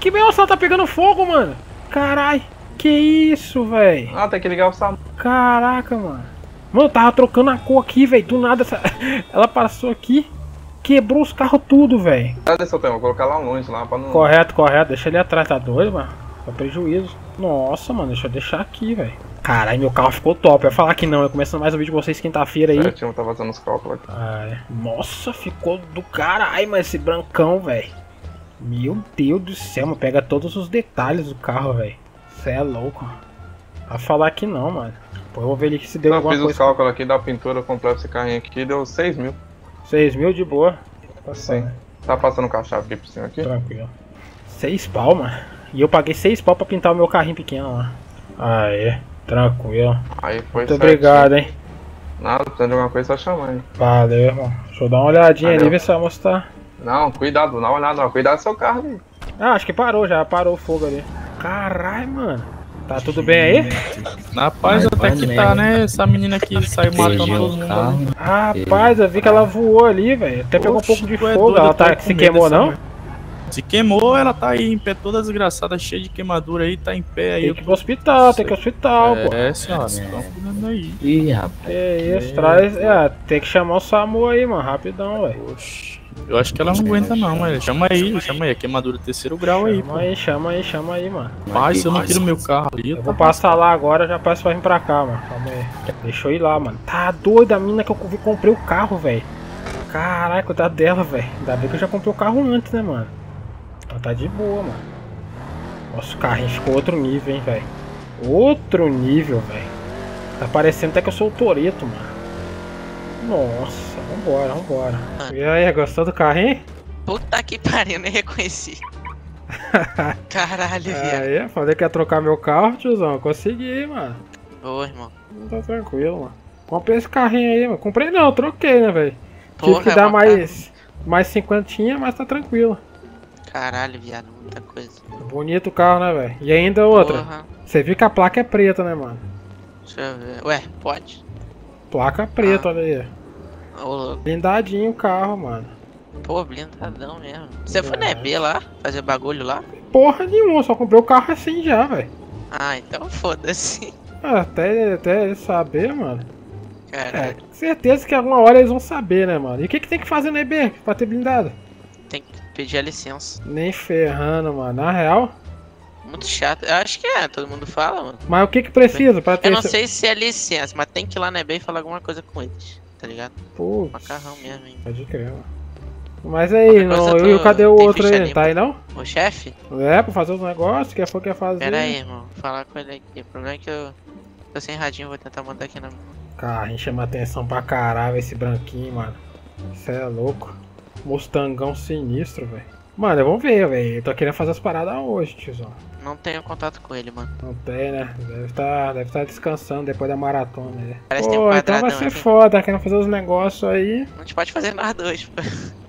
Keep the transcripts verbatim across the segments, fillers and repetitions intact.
Que bem, só tá pegando fogo, mano. Carai, que isso, velho? Ah, tem que ligar o SAMU. Caraca, mano. Mano, eu tava trocando a cor aqui, velho. Do nada, essa... ela passou aqui, quebrou os carros tudo, velho. Cadê seu tempo? Vou colocar lá longe, lá pra não... Correto, correto. Deixa ele atrás, tá doido, mano? Tá prejuízo. Nossa, mano, deixa eu deixar aqui, velho. Caralho, meu carro ficou top. Eu ia falar que não. Eu começando mais um vídeo com vocês quinta-feira aí. Certinho, tá fazendo os cálculos aqui. Ah, é. Nossa, ficou do caralho, mas esse brancão, velho. Meu Deus do céu, mano. Pega todos os detalhes do carro, velho. Cê é louco. Vai falar que não, mano. Pô, eu vou ver ali que se deu Eu alguma fiz coisa. os cálculos aqui da pintura completa esse carrinho aqui, deu seis mil. seis mil de boa. Sim. Tá passando com a chave aqui por cima aqui? Tranquilo. seis pau, mano. E eu paguei seis pau pra pintar o meu carrinho pequeno lá. Aê, tranquilo. Aí foi Muito certinho. obrigado, hein. Nada, precisando de alguma coisa, só chamar aí. Valeu, irmão. Deixa eu dar uma olhadinha Valeu. ali, ver se a moça tá... Não, cuidado, dá uma olhada, não. Cuidado do seu carro ali. Ah, acho que parou já. Parou o fogo ali. Caralho, mano. Tá tudo bem aí? Na paz até que tá, né? Essa menina aqui saiu matando todo mundo ali. Rapaz, eu vi que ela voou ali, velho. Até pegou um pouco de tu é fogo. doido, Ela eu tô tá... com se medo queimou, dessa não? mulher. Se queimou, ela tá aí em pé toda desgraçada, cheia de queimadura aí, tá em pé aí. Tem que ir pro hospital, tem que ir pro hospital, pô. É, senhora, estão cuidando aí. Ih, rapaz. Que isso, traz... É, tem que chamar o SAMU aí, mano. Rapidão, velho. Oxi. Eu acho que ela não aguenta não, mas chama aí, chama aí, queimadura terceiro grau aí, Chama pô. aí, chama aí, chama aí, mano. Pai, se eu não tiro meu carro ali, Eu vou passar lá agora, já peço pra vir pra cá, mano. Calma aí. Deixa eu ir lá, mano. Tá doida a mina que eu comprei o carro, velho. Caraca, coitado dela, velho. Ainda bem que eu já comprei o carro antes, né, mano. Ela tá de boa, mano. Nossa, o carrinho ficou outro nível, hein, velho. Outro nível, velho. Tá parecendo até que eu sou o Toretto, mano. Nossa, vambora, vambora. E aí, gostou do carrinho? Puta que pariu, nem reconheci. Caralho, viado. Aí, falei que ia trocar meu carro, tiozão. Consegui, mano. Boa, irmão. Tá tranquilo, mano. Comprei esse carrinho aí, mano. Comprei não, troquei, né, velho. Tive Porra, que é dar uma mais, mais cinquentinha, mas tá tranquilo. Caralho, viado, muita coisa. Bonito o carro, né, velho? E ainda outra. Porra. Você viu que a placa é preta, né, mano? Deixa eu ver. Ué, pode? Placa preta, Ah. olha aí. Ô, louco. Blindadinho o carro, mano. Pô, blindadão mesmo. Você foi É. na E B lá? Fazer bagulho lá? Porra nenhuma, só comprei o carro assim já, velho. Ah, então foda-se. Até, até eles saber, mano. É, Caralho. certeza que alguma hora eles vão saber, né, mano? E o que, que tem que fazer na E B pra ter blindado? Tem que pedir a licença. Nem ferrando, mano. Na real. Muito chato. Eu acho que é, todo mundo fala, mano. Mas o que que precisa pra ter Eu não esse- sei se é licença, mas tem que ir lá na E B e falar alguma coisa com eles, tá ligado? Putz, Macarrão mesmo, hein. pode crer, mano. Mas aí, Qualquer coisa não, eu tô- e cadê o tem outro ficha aí? limpa. Tá aí não? Ô, chefe? É, pra fazer os negócios, que for que fazer. Pera aí, irmão. Vou falar com ele aqui. O problema é que eu tô sem radinho, vou tentar mandar aqui na... Carrinho chama atenção pra caralho esse branquinho, mano. Cê é louco. Mustangão sinistro, velho. Mano, vamos ver, velho. Eu tô querendo fazer as paradas hoje, tiozão. Não tenho contato com ele, mano. Não tem, né? Deve estar deve tá descansando depois da maratona aí. Parece que tem um Pô, então vai quadradão ser aqui. foda, querendo fazer os negócios aí. A gente pode fazer nós dois, pô.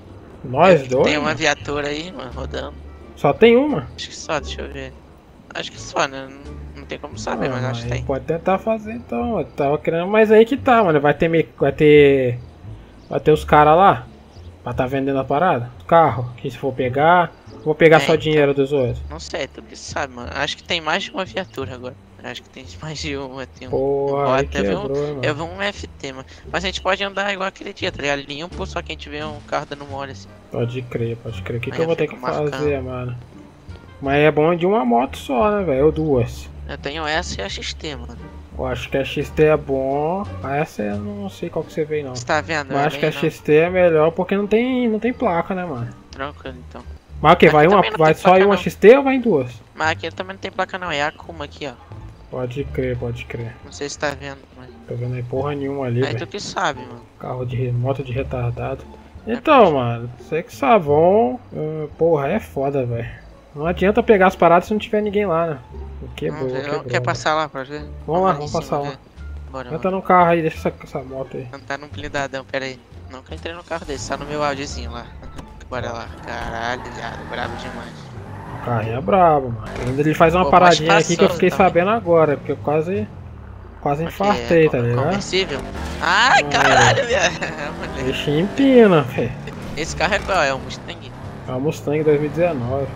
Nós dois? Tem uma mano? viatura aí, mano, rodando. Só tem uma? Acho que só, deixa eu ver. Acho que só, né? Não, não tem como saber, Ah, mas acho que aí tem. pode tentar fazer então. Eu tava querendo, mas aí que tá, mano. Vai ter me... vai ter vai ter os caras lá pra tá vendendo a parada. Carro, que se for pegar, vou pegar É, só então. dinheiro dos outros. Não sei, tu que sabe, mano. Acho que tem mais de uma viatura agora. Acho que tem mais de uma. Tem um. Porra, aí bota, eu, vi um quebrou, mano. eu vi um F T, mano. Mas a gente pode andar igual aquele dia, tá ligado? Limpo, só que a gente vê um carro dando mole assim. Pode crer, pode crer. O que, Aí que eu eu vou ter que fico marcando. fazer, mano? Mas é bom de uma moto só, né, velho? Ou duas. Eu tenho essa e a X T, mano. Eu acho que a X T é bom. A essa eu não sei qual que você veio, não. Você tá vendo? Mas Eu acho que a nem- X T é melhor porque não tem, não tem placa, né, mano? Tranquilo, então. Mas o que? Aqui Vai, uma, também não vai tem só placa, em uma não. X T ou vai em duas? Mas aqui também não tem placa não, é a Akuma aqui, ó. Pode crer, pode crer. Não sei se tá vendo, mas... Tô vendo aí porra nenhuma ali, Aí velho. tu que sabe, mano. Carro de re- moto de retardado. Então, mano, sei que Savon, uh, porra, é foda, velho. Não adianta pegar as paradas se não tiver ninguém lá, né? Quebrou, Vamos ver. quebrou. Quer passar lá pra ver? Vamos lá, ali em vamos cima passar lá. ver. Bora, Entra mano. no carro aí, deixa essa, essa moto aí. Não tá num blindadão, pera aí. Nunca entrei no carro desse, tá no meu audiozinho lá. Bora lá. Caralho, viado, brabo demais. O carrinho é brabo, mano. Ainda ele faz uma Pô, paradinha mas aqui que eu passou fiquei também. sabendo agora, porque eu quase. Quase infartei, tá É, ligado? conversível? Ai, Ah, caralho, viado. Moleque. Deixa empina, velho. Esse carro é qual? É um Mustang? É uma Mustang dois mil e dezenove.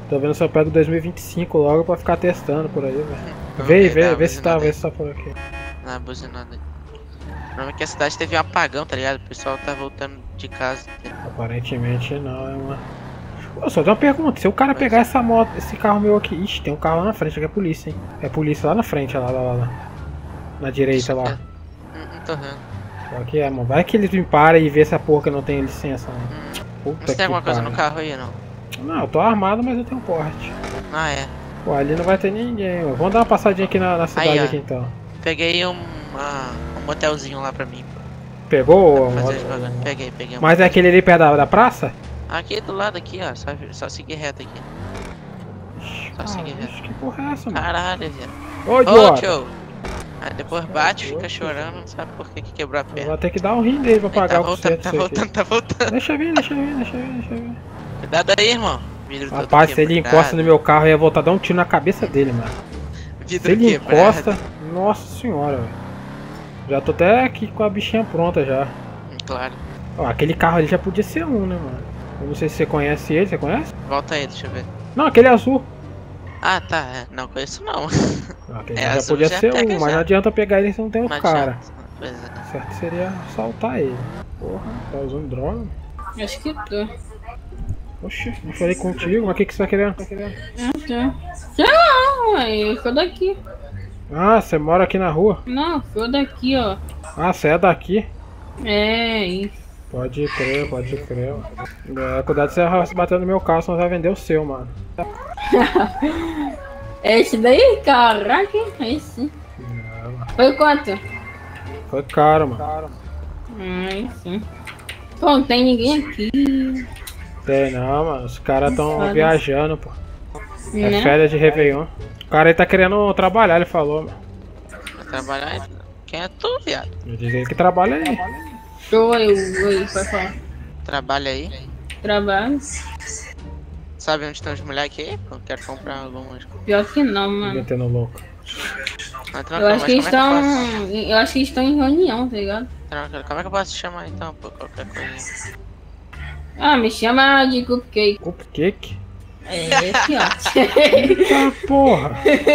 Tô vendo se eu pego dois mil e vinte e cinco logo pra ficar testando por aí, velho. Vê, vê, vê se tá, vê se tá por aqui. Não, buzinada aí. O problema é que a cidade teve um apagão, tá ligado? O pessoal tá voltando de casa. Aparentemente não, é uma... Eu só tenho uma pergunta, se o cara pegar essa moto, esse carro meu aqui... Ixi, tem um carro lá na frente, aqui é polícia, hein? É polícia lá na frente, lá, lá, lá, lá. Na direita lá. Não, não tô vendo. Aqui é, mano. Vai que eles me param e vê se a porra que eu não tenho licença, mano. Hum. Puta Você tem alguma coisa pariu. no carro aí, não? Não, eu tô armado, mas eu tenho porte. Ah, é. Pô, ali não vai ter ninguém, mano. Vamos dar uma passadinha aqui na, na cidade Aí, ó. aqui então. Peguei um, uma, um motelzinho lá pra mim. Pegou? Pra Uma- fazer devagar. Peguei, peguei um. Mas é aquele ali perto da, da praça? Aqui do lado aqui, ó. Só, só seguir reto aqui. Só Ah, seguir reto. ixi, que porra é essa, mano? Caralho, velho. Ô, Ô, idiota! tio. Aí depois bate, fica chorando, não sabe por que que quebrou a Eu perna. vou ter que dar um rim dele pra Aí, pagar tá o voltando, conserto tá disso aqui. voltando, tá voltando. Deixa eu ver, deixa eu ver, deixa eu ver, deixa eu ver. Cuidado aí, irmão. Vidro todo Rapaz, se ele quebrado. encosta no meu carro, eu ia voltar a dar um tiro na cabeça dele, mano. Se Vidro ele quebrado. encosta, nossa senhora, velho. Já tô até aqui com a bichinha pronta já. Hum, Claro. Ó, aquele carro ali já podia ser um, né, mano? Eu não sei se você conhece ele, você conhece? Volta aí, deixa eu ver. Não, aquele azul. Ah, tá. É. Não conheço não. Não, aquele É, já azul podia já ser pega um, mas já. não adianta pegar ele se não tem o Não cara. adianta. Pois é. Certo seria assaltar ele. Porra, tá usando droga? Acho que tô. Oxi, não falei contigo, mas o que, que você tá querendo? Ah, tá. Sei lá, ué, eu sou daqui. Ah, você mora aqui na rua? Não, sou daqui, ó. Ah, você é daqui? É, isso. Pode crer, pode crer. É, cuidado de você bater no meu carro, senão vai vender o seu, mano. É esse daí? Caraca, é esse. É, mano. Foi quanto? Foi caro, mano. Ah, isso. Pô, não tem ninguém aqui. Tem não, mano. Os caras tão Foda. viajando, pô. É Né? férias de Réveillon. O cara aí tá querendo trabalhar, ele falou, mano. Vai trabalhar aí. Quem é tu, viado? Eu disse ele que trabalha aí. Show eu, eu, pode falar. Trabalha aí. Trabalho. Sabe onde estão os moleques aí? Eu quero comprar algumas. Pior que não, mano. Metendo louco. Ah, Eu tranquilo, acho que eles mas como é que eu estão. Eu acho que eles estão em reunião, tá ligado? posso- Tranquilo, como é que eu posso te chamar então, por qualquer coisa? Ah, me chama de cupcake. Cupcake? É, esse ó. Ah, porra.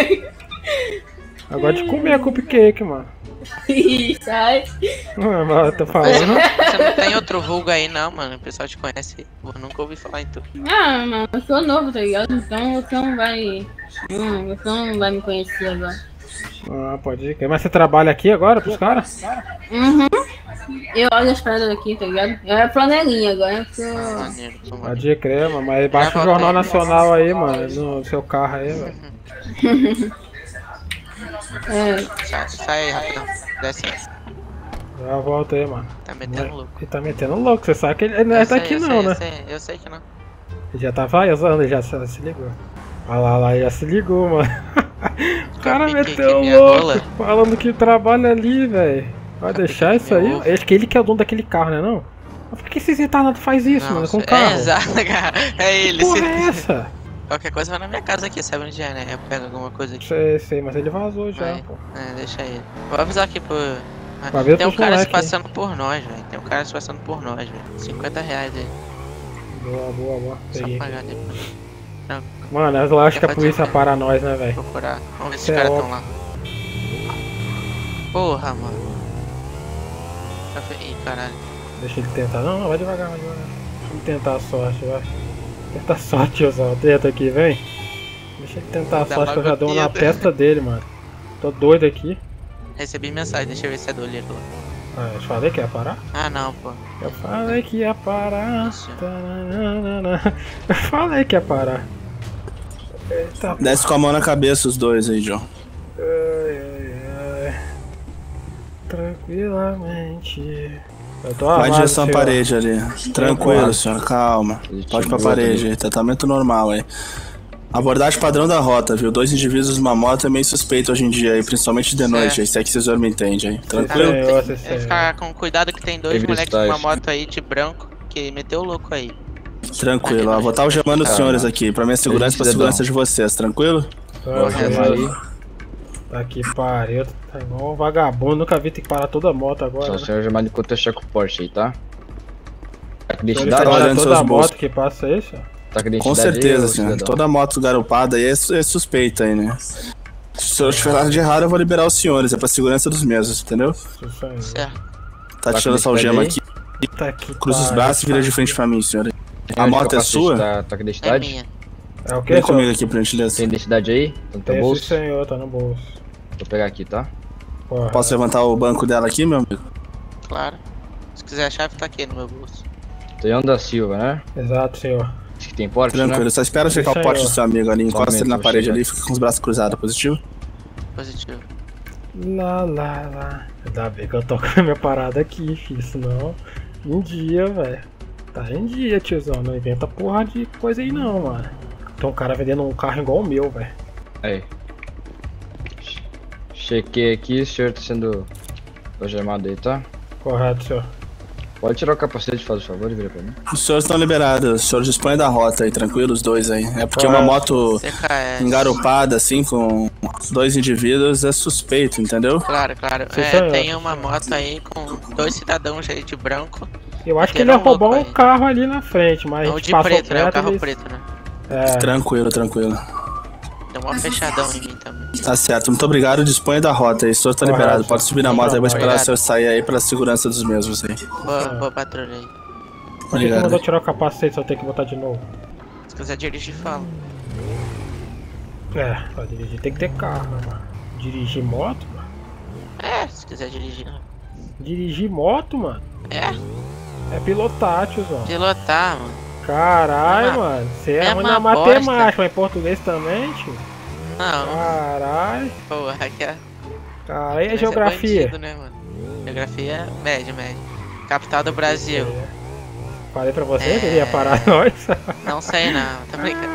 Eu gosto de comer cupcake, mano. Sai. Ah, mas eu tô falando. Você não tem outro vulgo aí não, mano. O pessoal te conhece. Eu nunca ouvi falar em tu. Ah, mano, eu sou novo, tá ligado? Então você não vai. Hum, você não vai me conhecer agora. Ah, pode ir. Mas você trabalha aqui agora pros caras? Uhum. Eu olho as paradas aqui, tá ligado? É flanelinha agora, eu sou. Maneiro, tô maneiro. Pode ir, crer, mano. Mas baixa o Já Jornal voltei. Nacional aí, mano. No seu carro aí, velho. É, Sai, sai aí, rapidão. Desce aí. Já volta aí, mano. Tá metendo louco. Ele tá metendo louco, você sabe que ele ele não é Eu sei, daqui eu não, sei, né? Eu sei, eu sei que não. Ele já tá vazando, ele já se, se ligou. Olha lá, lá, ele já se ligou, mano. O cara Pique meteu que minha louco, rola. falando que trabalha ali, velho. Vai deixar isso aí? meu ovo. Acho que ele que é o dono daquele carro, né não? Mas por que esses retardados faz isso, mano, com o carro? É exato, cara. É ele. Que porra se- é essa? Qualquer coisa vai na minha casa aqui, sabe onde é, né? Eu pego alguma coisa aqui. Sei, sei, mas ele vazou já, Vai. pô. É, deixa ele. Vou avisar aqui pro. Vai ver Tem um pros cara se moleque aí. passando por nós, velho. Tem um cara se passando por nós, velho. cinquenta reais aí. Boa, boa, boa. Só Peguei. pagar depois. Mano, eu acho que a Quer polícia fazer o quê? para nós, né, velho? Procurar. Vamos ver se Isso os é caras óbvio. estão lá. Porra, mano. Já fe- Ih, caralho. Deixa ele tentar. Não, não, vai devagar, vai devagar. Deixa ele tentar a sorte, vai. Tenta a sorte, tiozão. Tenta aqui, vem. Deixa ele tentar a Dá sorte que eu já dou uma na bagulho. testa dele, mano. Tô doido aqui. Recebi mensagem, deixa eu ver se é do Lilo. Ah, eu te falei que ia parar? Ah, não, pô. Eu falei que ia parar. Isso. Tananana. Eu falei que ia parar. Eita, Desce com a mão na cabeça os dois aí, John. ai, ai, ai. Tranquilamente. Eu tô Vai em armado, direção à senhor. parede ali. Tranquilo, senhor, calma. Pode ir pra parede aí, tratamento normal aí. Abordagem padrão da rota, viu? Dois indivíduos numa moto é meio suspeito hoje em dia aí, principalmente de noite, aí, se é que vocês me entendem aí. Tranquilo? Sim, Tem você que sei. ficar com cuidado que tem dois Tem moleques com uma visagem. moto aí de branco que meteu o louco aí. Tranquilo, ó. Vou estar algemando os senhores aqui, pra minha segurança e pra segurança de vocês, tranquilo? Ah, tá que pariu, tá igual um vagabundo, nunca vi ter que parar toda a moto agora. Só o Né? senhor chamado de contra-cheque Porsche aí, tá? Ele Dá uma para olhada nos toda seus a bolsos. moto que passa isso? Tá com Com certeza, senhor. Toda moto garupada aí é, é suspeita aí, né? Se o senhor tiver nada de errado, eu vou liberar os senhores. É pra segurança dos mesmos, entendeu? Certo. Tá tirando essa algema aqui. Cruza os braços e vira de frente pra mim, senhor. A moto é sua? Tá, tá com É identidade? minha. É o que? Vem comigo aqui, por gentileza. Tem identidade aí? Tá no teu Esse bolso? senhor tá no bolso. Vou pegar aqui, tá? Porra. Posso levantar o banco dela aqui, meu amigo? Claro. Se quiser a chave, tá aqui no meu bolso. Tonhão da Silva, né? Exato, senhor. Acho que tem porte, Tranquilo, né? só espera checar Isso o aí, pote ó. do seu amigo ali, encosta Somente, ele na vou parede chegar. ali e fica com os braços cruzados, positivo? Positivo. Lá, lá, lá. Ainda bem que eu tô com a minha parada aqui, filho. Senão, em dia, velho. Tá em dia, tiozão. Não inventa porra de coisa aí não, mano. Tem um cara vendendo um carro igual o meu, velho. Aí. Chequei aqui, o senhor tá sendo algemado aí, tá? Correto, senhor. Pode tirar o capacete, faz o favor, e vira pra mim. Os senhores estão liberados, os senhores dispõem da rota aí, tranquilo, os dois aí. É porque Correto. uma moto C K S. engarupada assim, com dois indivíduos, é suspeito, entendeu? Claro, claro. Sim, É, senhor. tem uma moto aí com dois cidadãos aí de branco. Eu acho que Tem ele ia um louco roubar um aí. carro ali na frente, mas a Não, gente de passou preto, né? O perto, carro eles- preto, né? É, Tranquilo, tranquilo. Deu uma fechadão em mim também. Tá certo, muito obrigado, disponha da rota aí, o senhor tá Correto. liberado, pode subir na moto aí, vou esperar o Obrigado. senhor sair aí pela segurança dos mesmos aí. Boa, boa patrulha aí. por que que Obrigado. mandou tirar o capacete se eu tenho que botar de novo? Se quiser dirigir, fala. É, pra dirigir tem que ter carro, né, mano? Dirigir moto, mano? É, se quiser dirigir. né? Dirigir moto, mano? É, É pilotar, tiozão. pilotar, mano. Caralho, É uma- mano. Você é, é ruim uma na bosta. matemática, mas em português também, tio? Não, Caralho. porra, aqui é. Caralho, e a Mas é geografia? bandido, né, mano? Geografia média, média. Capital do Brasil. Falei pra você É. que ele ia parar nós. Não sei não, tá brincando.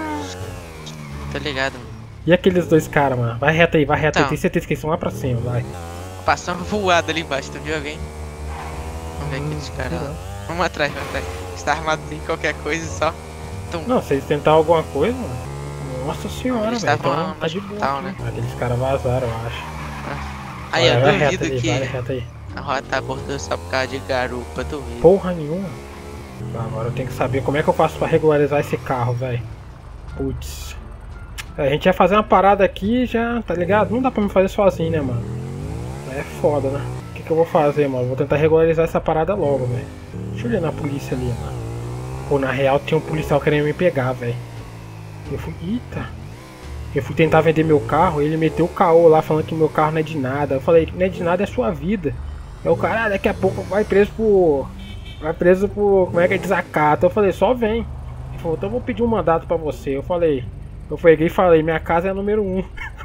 Tô ligado, mano. E aqueles dois caras, mano? Vai reto aí, vai reto aí. Então. Tem certeza que eles são lá pra cima, vai. Passou uma voada ali embaixo, tu viu alguém? Vamos ver aqueles caras lá. Vamos atrás, vamos atrás. Está armado em qualquer coisa só. Tum. Não, se eles tentar alguma coisa, mano. Nossa senhora, Eles velho. estavam Então no tá de boa. hospital, aqui. né? Aqueles caras vazaram, eu acho. Aí Vai, eu vai reto duvido aí, que vai reto aí. a rota abordou só por causa de garupa, duvido. Porra nenhuma. Agora eu tenho que saber como é que eu faço pra regularizar esse carro, velho. Putz. A gente ia fazer uma parada aqui já, tá ligado? Não dá pra me fazer sozinho, né, mano? É foda, né? O que, que eu vou fazer, mano? Vou tentar regularizar essa parada logo, velho. Deixa eu olhar na polícia ali, mano. Pô, na real tinha um policial querendo me pegar, velho. Eu fui. Eita! Eu fui tentar vender meu carro, ele meteu o caô lá falando que meu carro não é de nada. Eu falei, não é de nada, é sua vida. Aí o cara, ah, daqui a pouco vai preso por. Vai preso por. Como é que é desacato? Eu falei, só vem. Ele falou, então eu vou pedir um mandato pra você. Eu falei, eu peguei e falei, minha casa é a número um.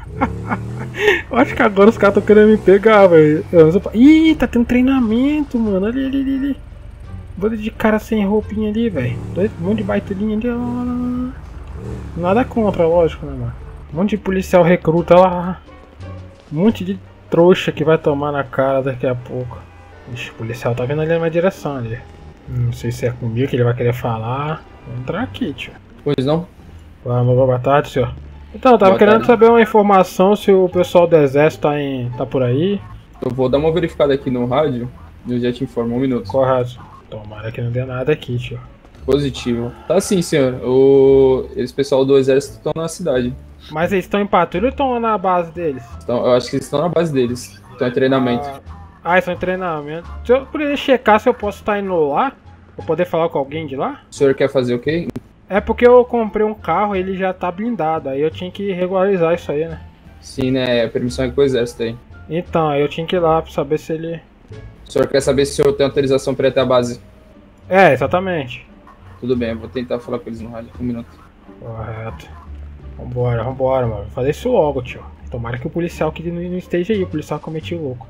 Eu acho que agora os caras estão querendo me pegar, velho. Ih, tá tendo treinamento, mano. Ali, ali, ali, ali. Bando de cara sem roupinha ali, velho. Um monte de baitulinha ali, ó. Nada contra, lógico, né, mano? Um monte de policial recruta lá. Um monte de trouxa que vai tomar na cara daqui a pouco. Ixi, o policial tá vindo ali na minha direção ali. Não sei se é comigo que ele vai querer falar. Vou entrar aqui, tio. Pois não? Vamos, boa tarde, senhor. Então, eu tava Boa querendo tarde. saber uma informação se o pessoal do exército tá, em, tá por aí. Eu vou dar uma verificada aqui no rádio e eu já te informo, um minuto. Correto. Tomara que não dê nada aqui, tio. Positivo. Tá sim, senhor. O... Esse pessoal do exército estão na cidade. Mas eles estão em patrulha ou estão na base deles? Então, eu acho que eles estão na base deles. Estão em treinamento. Ah, ah, eles estão em treinamento. Se eu poderia checar se eu posso estar indo lá, pra poder falar com alguém de lá? O senhor quer fazer o quê? É porque eu comprei um carro e ele já tá blindado, aí eu tinha que regularizar isso aí, né? Sim, né? A permissão é com o exército aí. Então, aí eu tinha que ir lá pra saber se ele... O senhor quer saber se o senhor tem autorização para ir até a base? É, exatamente. Tudo bem, eu vou tentar falar com eles no rádio. Um minuto. Correto. Vambora, vambora, mano. Vou fazer isso logo, tio. Tomara que o policial que não não esteja aí, o policial que eu meti o louco.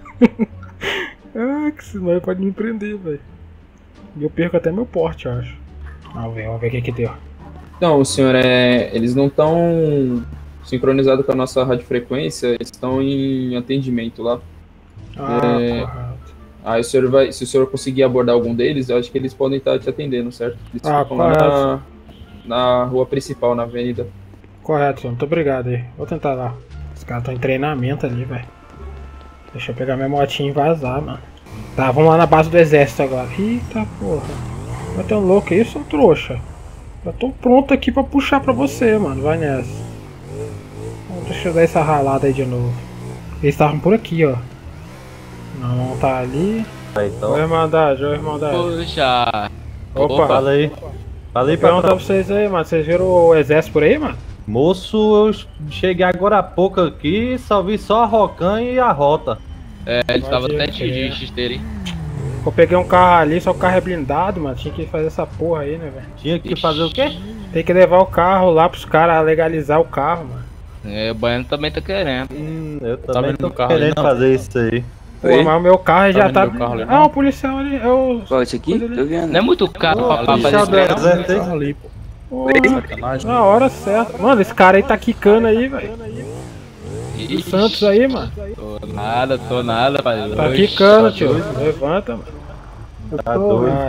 Ah, que senão ele pode me prender, velho. E eu perco até meu porte, eu acho. Vamos ver, vamos ver o que que deu. Então, o senhor, é... eles não estão sincronizados com a nossa radiofrequência, eles estão em atendimento lá. Ah, É. correto. Aí o senhor vai, se o senhor conseguir abordar algum deles, eu acho que eles podem estar te atendendo, certo? Eles Ah, ficam lá na, correto. na rua principal, na avenida. Correto, senhor. Muito obrigado aí. Vou tentar lá. Os caras estão em treinamento ali, velho. Deixa eu pegar minha motinha e vazar, mano. Tá, vamos lá na base do exército agora. Eita porra. Vai ter um louco aí, seu trouxa. Eu tô pronto aqui pra puxar pra você, mano. Vai nessa. Então, deixa eu dar essa ralada aí de novo. Eles estavam por aqui, ó. Não, tá ali. Aí, então. Oi, Irmandade, oi, Irmandade. Puxa. Opa. Fala aí. Fala aí, Vou perguntar patrão. pra vocês aí, mano. Vocês viram o exército por aí, mano? Moço, eu cheguei agora há pouco aqui, só vi só a Rocan e a Rota. É, ele tava Pode até crer. de esteira, hein? Eu peguei um carro ali, só o carro é blindado, mano. Tinha que fazer essa porra aí, né, velho? Tinha que fazer o quê? Tem que levar o carro lá pros caras legalizar o carro, mano. É, o Baiano também tá querendo. Hum, eu Tá também vendo tô meu carro ali, querendo não? fazer isso aí. Pô, Oi? mas o meu carro Tá já vendo tá. meu carro ali, Ah, não? o policial ali. É o. Qual esse aqui? Coisa ali. Tô vendo. Não é muito caro Ô, pra, pra fazer policial isso do aí, não? exército, hein? Ali, pô. Porra, Sacanagem. na hora certa. Mano, esse cara aí tá quicando aí, velho. O Ixi, Santos aí, mano. Tô nada, tô nada, pai. Tá Oxi, quicando, tá tio. doido. Levanta, mano. Tá doido. Ah,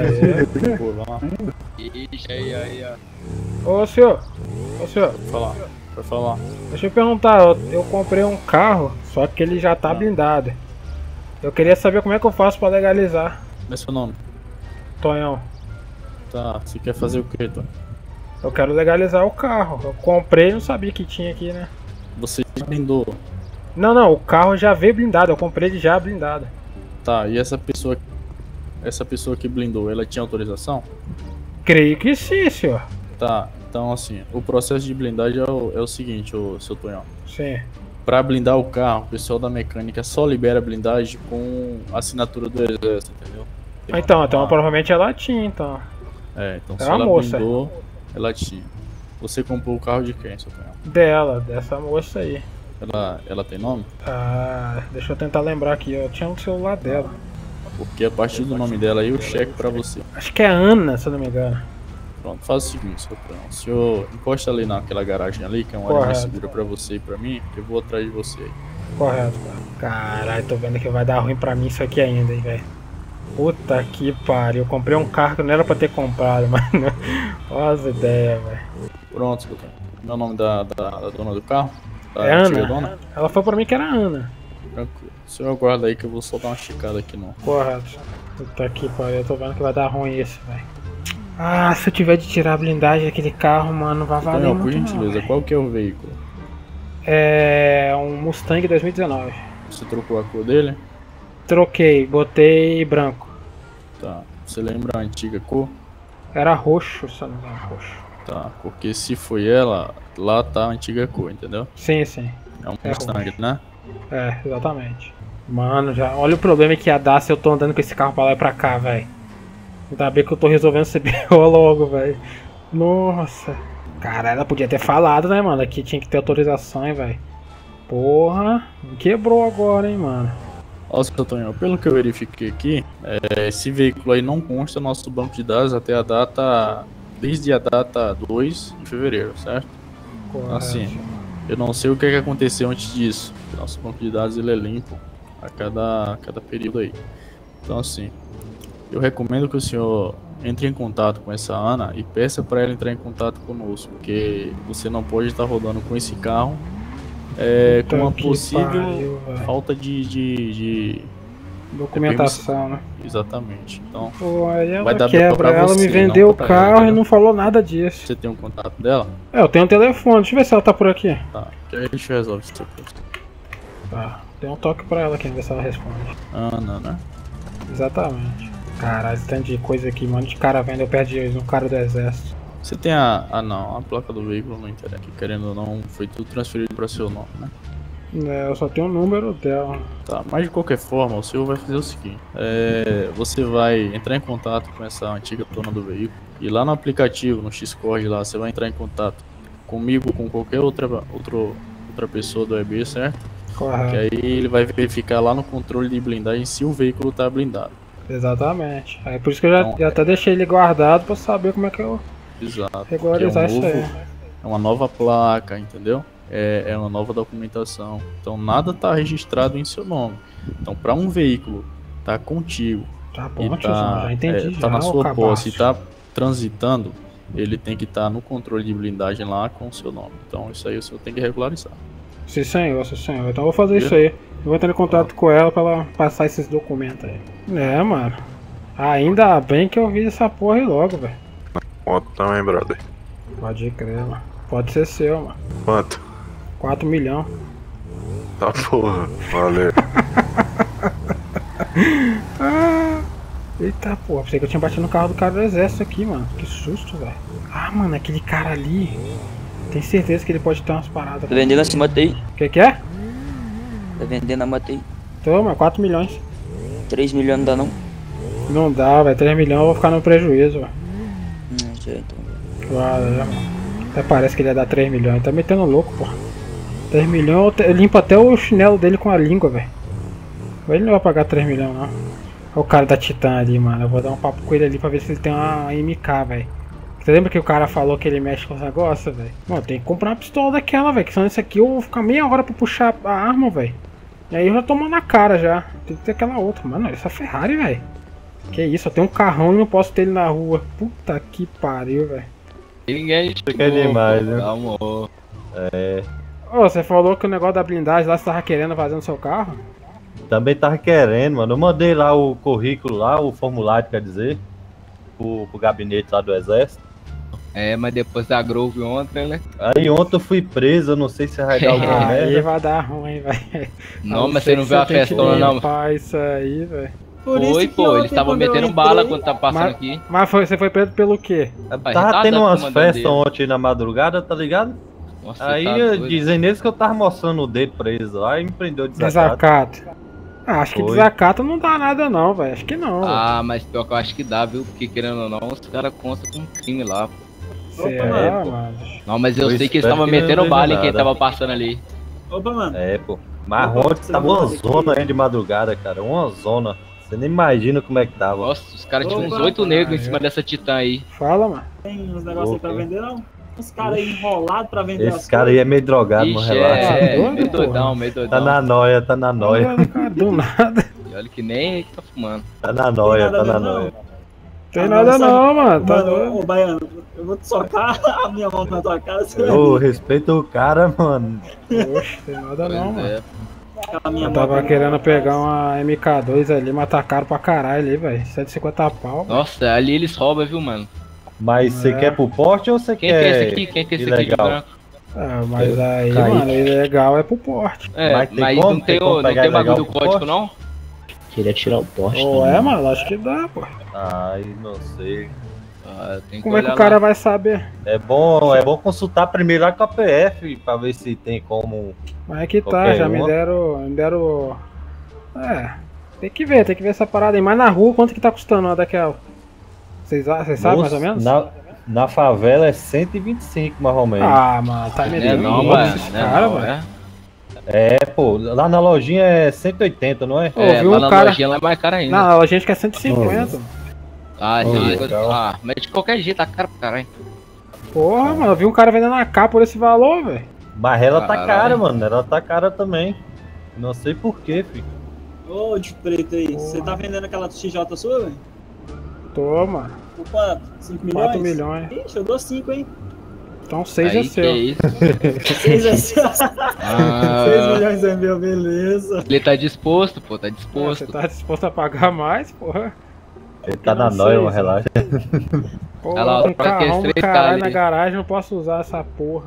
é. Ixi, aí, aí, ó. Ô, senhor. Ô, senhor. Pode falar. Pode falar. Deixa eu perguntar. Eu, eu comprei um carro, só que ele já tá blindado. Eu queria saber como é que eu faço pra legalizar. Como é seu nome? Tonhão. Tá, você quer fazer o quê, Tony? Eu quero legalizar o carro. Eu comprei e não sabia que tinha aqui, né? Você blindou. Não, não. O carro já veio blindado. Eu comprei ele já blindado. Tá, e essa pessoa. Essa pessoa que blindou, ela tinha autorização? Creio que sim, senhor. Tá, então assim, o processo de blindagem é o, é o seguinte, ô, seu Tonhão. Sim. Pra blindar o carro, o pessoal da mecânica só libera a blindagem com a assinatura do exército, entendeu? Tem Então, uma- então provavelmente ela tinha, então. É, então É se uma ela moça. blindou, ela tinha. Você comprou o carro de quem, seu Tonhão? Dela, dessa moça aí. Ela, ela tem nome? Ah, deixa eu tentar lembrar aqui. Eu tinha no celular dela. Porque a partir do nome dela aí eu checo pra você. Acho que é Ana, se eu não me engano. Pronto, faz o seguinte, seu Tonhão. O senhor encosta ali naquela garagem ali, que é uma área mais Correto. segura pra você e pra mim, que eu vou atrás de você aí. Correto, cara. Caralho, tô vendo que vai dar ruim pra mim isso aqui ainda, hein, velho. Puta que pariu. Eu comprei um carro que não era pra ter comprado, mano. Olha as ideias, velho. Pronto, seu Tonhão. Meu nome da, da, da dona do carro? Da É antiga Ana. dona? Ela falou pra mim que era Ana. Tranquilo. O senhor aguarda aí que eu vou só dar uma esticada aqui no. Correto. Puta que pariu. Eu tô vendo que vai dar ruim isso, velho. Ah, se eu tiver de tirar a blindagem daquele carro, mano, vai valer Tonhão, por muito não, gentileza, velho. qual que é o veículo? É um Mustang dois mil e dezenove. Você trocou a cor dele? Troquei, botei branco. Tá. Você lembra a antiga cor? Era roxo, se eu não me engano, roxo. Tá, porque se foi ela, lá tá a antiga cor, entendeu? Sim, sim. É um É Mustang, né? É, exatamente. Mano, já olha o problema que ia dar se eu tô andando com esse carro pra lá e pra cá, velho. Ainda bem que eu tô resolvendo esse B O logo, velho. Nossa. Cara, ela podia ter falado, né, mano? Aqui tinha que ter autorização, hein, velho. Porra, me quebrou agora, hein, mano. Ó, seu Tonhão, pelo que eu verifiquei aqui, é, esse veículo aí não consta no nosso banco de dados até a data. Desde a data dois de fevereiro, certo? Correto. Assim, eu não sei o que, é que aconteceu antes disso. Nosso banco de dados ele é limpo a cada, a cada período aí. Então assim, eu recomendo que o senhor entre em contato com essa Ana e peça para ela entrar em contato conosco, porque você não pode estar rodando com esse carro é, com uma Puta que possível pariu, velho. falta de, de, de- Documentação, né? Exatamente. Então, Pô, aí ela vai dar quebra. pra Ela você, me vendeu não o pra carro ela, e entendeu? não falou nada disso. você tem um contato dela? É, eu tenho um telefone. Deixa eu ver se ela tá por aqui. Tá, que aí a gente resolve isso depois. Tá, tem um toque pra ela aqui, ver se ela responde. Ana, né? Exatamente. Caralho, esse tanto de coisa aqui, mano. De cara vendo, eu perdi um cara do exército. Você tem a. Ah não, a placa do veículo não interessa. Que, querendo ou não, foi tudo transferido para seu nome, né? É, eu só tenho o número dela. Tá, mas de qualquer forma, o senhor vai fazer o seguinte: é, você vai entrar em contato com essa antiga dona do veículo. E lá no aplicativo, no Xcord lá, você vai entrar em contato comigo, com qualquer outra, outro, outra pessoa do E B, certo? Correto. Que aí ele vai verificar lá no controle de blindagem se o veículo tá blindado. Exatamente. Aí por isso que eu já, Então, já até deixei ele guardado pra saber como é que eu Exato. regularizar porque é, um isso novo, aí. é uma nova placa, entendeu? É, é uma nova documentação. Então nada tá registrado em seu nome. Então para um veículo tá contigo Tá e bom, tiozão, tá, já entendi. é, já, tá na ô sua cabaço. posse e tá transitando, ele tem que estar no controle de blindagem lá com o seu nome. Então isso aí o senhor tem que regularizar. Sim, senhor, sim, senhor. Então eu vou fazer Viu? isso aí. Eu vou entrar em contato com ela pra ela passar esses documentos aí. É, mano. Ainda bem que eu vi essa porra aí logo, velho. Moto também, brother. Pode crer, mano. Pode ser seu, mano. Quanto? quatro milhões. Tá porra, valeu. Ah, eita porra, pensei que eu tinha batido no carro do cara do exército aqui, mano. Que susto, velho. Ah, mano, aquele cara ali. Tem certeza que ele pode ter umas paradas. Tá vendendo essa moto aí? O que que é? Tá vendendo a moto aí? Toma, quatro milhões. três milhões não dá não? Não dá, velho. três milhões eu vou ficar no prejuízo, velho. Hum, já então. Valeu, mano. Até parece que ele ia dar três milhões. Tá metendo louco, porra. três milhões, eu limpo até o chinelo dele com a língua, velho. Ele não vai pagar três milhões, não. Olha o cara da Titan ali, mano. Eu vou dar um papo com ele ali pra ver se ele tem uma M K, velho. Você lembra que o cara falou que ele mexe com os negócios, velho? Mano, tem que comprar uma pistola daquela, velho. Que senão isso aqui eu vou ficar meia hora pra puxar a arma, velho. E aí eu já tomo na cara já. Tem que ter aquela outra. Mano, essa Ferrari, velho. Que isso, eu tenho um carrão e não posso ter ele na rua. Puta que pariu, velho. Ninguém Isso é demais, né? Amor. É. Ô, você falou que o negócio da blindagem lá você tava querendo fazer no seu carro? Também tava querendo, mano. Eu mandei lá o currículo lá, o formulário, quer dizer, pro, pro gabinete lá do exército. É, mas depois da Grove ontem, né? Aí ontem eu fui preso, eu não sei se vai dar alguma Ah, aí merda. vai dar ruim, velho. Não, mas você não viu a festona, não? Rapaz, isso aí, velho. Foi, pô, eles estavam metendo bala quando tava passando Mas, aqui. mas foi, você foi preso pelo quê? Tava tendo umas festas dele. ontem na madrugada, tá ligado? Nossa, Aí tá eu- doido. dizem neles que eu tava mostrando o dedo pra eles lá e me prendeu de Desacato. Ah, acho que Foi. desacato não dá nada não, velho. Acho que não. Ah, mas pior que eu acho que dá, viu? Porque querendo ou não, os caras constam com um crime lá. Pô. Será, mano? Não, mas eu, Eu sei que eles espero estavam que não metendo veja bala em quem nada. tava passando ali. Opa, mano. É, pô. Mas Opa, ontem você tava não uma vai ter zona que- aí de madrugada, cara. Uma zona. Você nem imagina como é que tava. Nossa, os caras tinham uns Opa. oito negros em cima dessa Titã aí. Fala, mano. Tem uns negócios aí pra Opa. vender, não? Uns caras aí enrolados pra vender Esse as cara aí é meio drogado, não Ixi, relaxa. é, doido, meio porra. doidão, meio Tá doidão. na noia, tá na noia. Olha, do nada. E olha que nem ele tá fumando. Tá na noia, nada tá na mesmo, não. noia. Tem Ah, nada não, não, sabe- mano. Tá Mano, doido. ô, Baiano, eu vou te socar a minha mão na tua cara. Você vai Ô, ver. respeita o cara, mano. Oxe, tem nada não, Pois mano. é. A minha Eu mão tava na- querendo pegar uma M K dois ali, mas tá caro pra caralho ali, velho. cento e cinquenta pau. Nossa, ali eles roubam, viu, mano? Mas você É. quer pro porte ou você Quem quer que é esse aqui? Quem que é esse aqui de ilegal? branco? Ah, mas aí, Caí. mano, o ilegal é pro porte. É, Mas mas, tem como? não tem, Tem como o, não pegar tem bagulho ilegal do pro código, porte? não? Queria tirar o poste. Ou é, mano, acho que dá, pô. Ai, não sei. Ah, tem Como é que olhar o cara lá. vai saber? É bom, é bom consultar primeiro lá com a P F pra ver se tem como. Mas é que tá, Qualquer já me uma. deram. Me deram. É. Tem que ver, tem que ver essa parada aí. Mas na rua, quanto que tá custando uma daquela? Vocês vocês sabem mais ou Moço, menos? Na, na favela é cento e vinte e cinco mais ou menos. Ah, mano, tá Não é metendo não, louco mano. esses Não é caras, não, velho. é. É, pô, lá na lojinha é cento e oitenta, não é? Ô, É, viu lá um na cara- lojinha lá é mais caro ainda. Não, a gente quer cento e cinquenta. Ah, Oh, sim, legal. ah, mas de qualquer jeito tá caro pra caralho. Porra, mano, eu vi um cara vendendo a K por esse valor, velho. Mas ela tá Caralho. cara, mano. Ela tá cara também. Não sei porquê, filho. Ô, de preto aí, você tá vendendo aquela X J sua, velho? Toma, Por quanto? cinco milhões? quatro milhões. Ixi, eu dou cinco, hein? Então seis Aí é que seu. é isso. seis é seu. Ah, seis milhões é meu, beleza. ele tá disposto, pô, tá Pô, disposto. você tá disposto a pagar mais, porra? Ele tá não na sei, noia, mano, Zé. relaxa. Porra, Olha lá, com pra que carrão do três caralho caras na ali? garagem, não posso usar essa porra.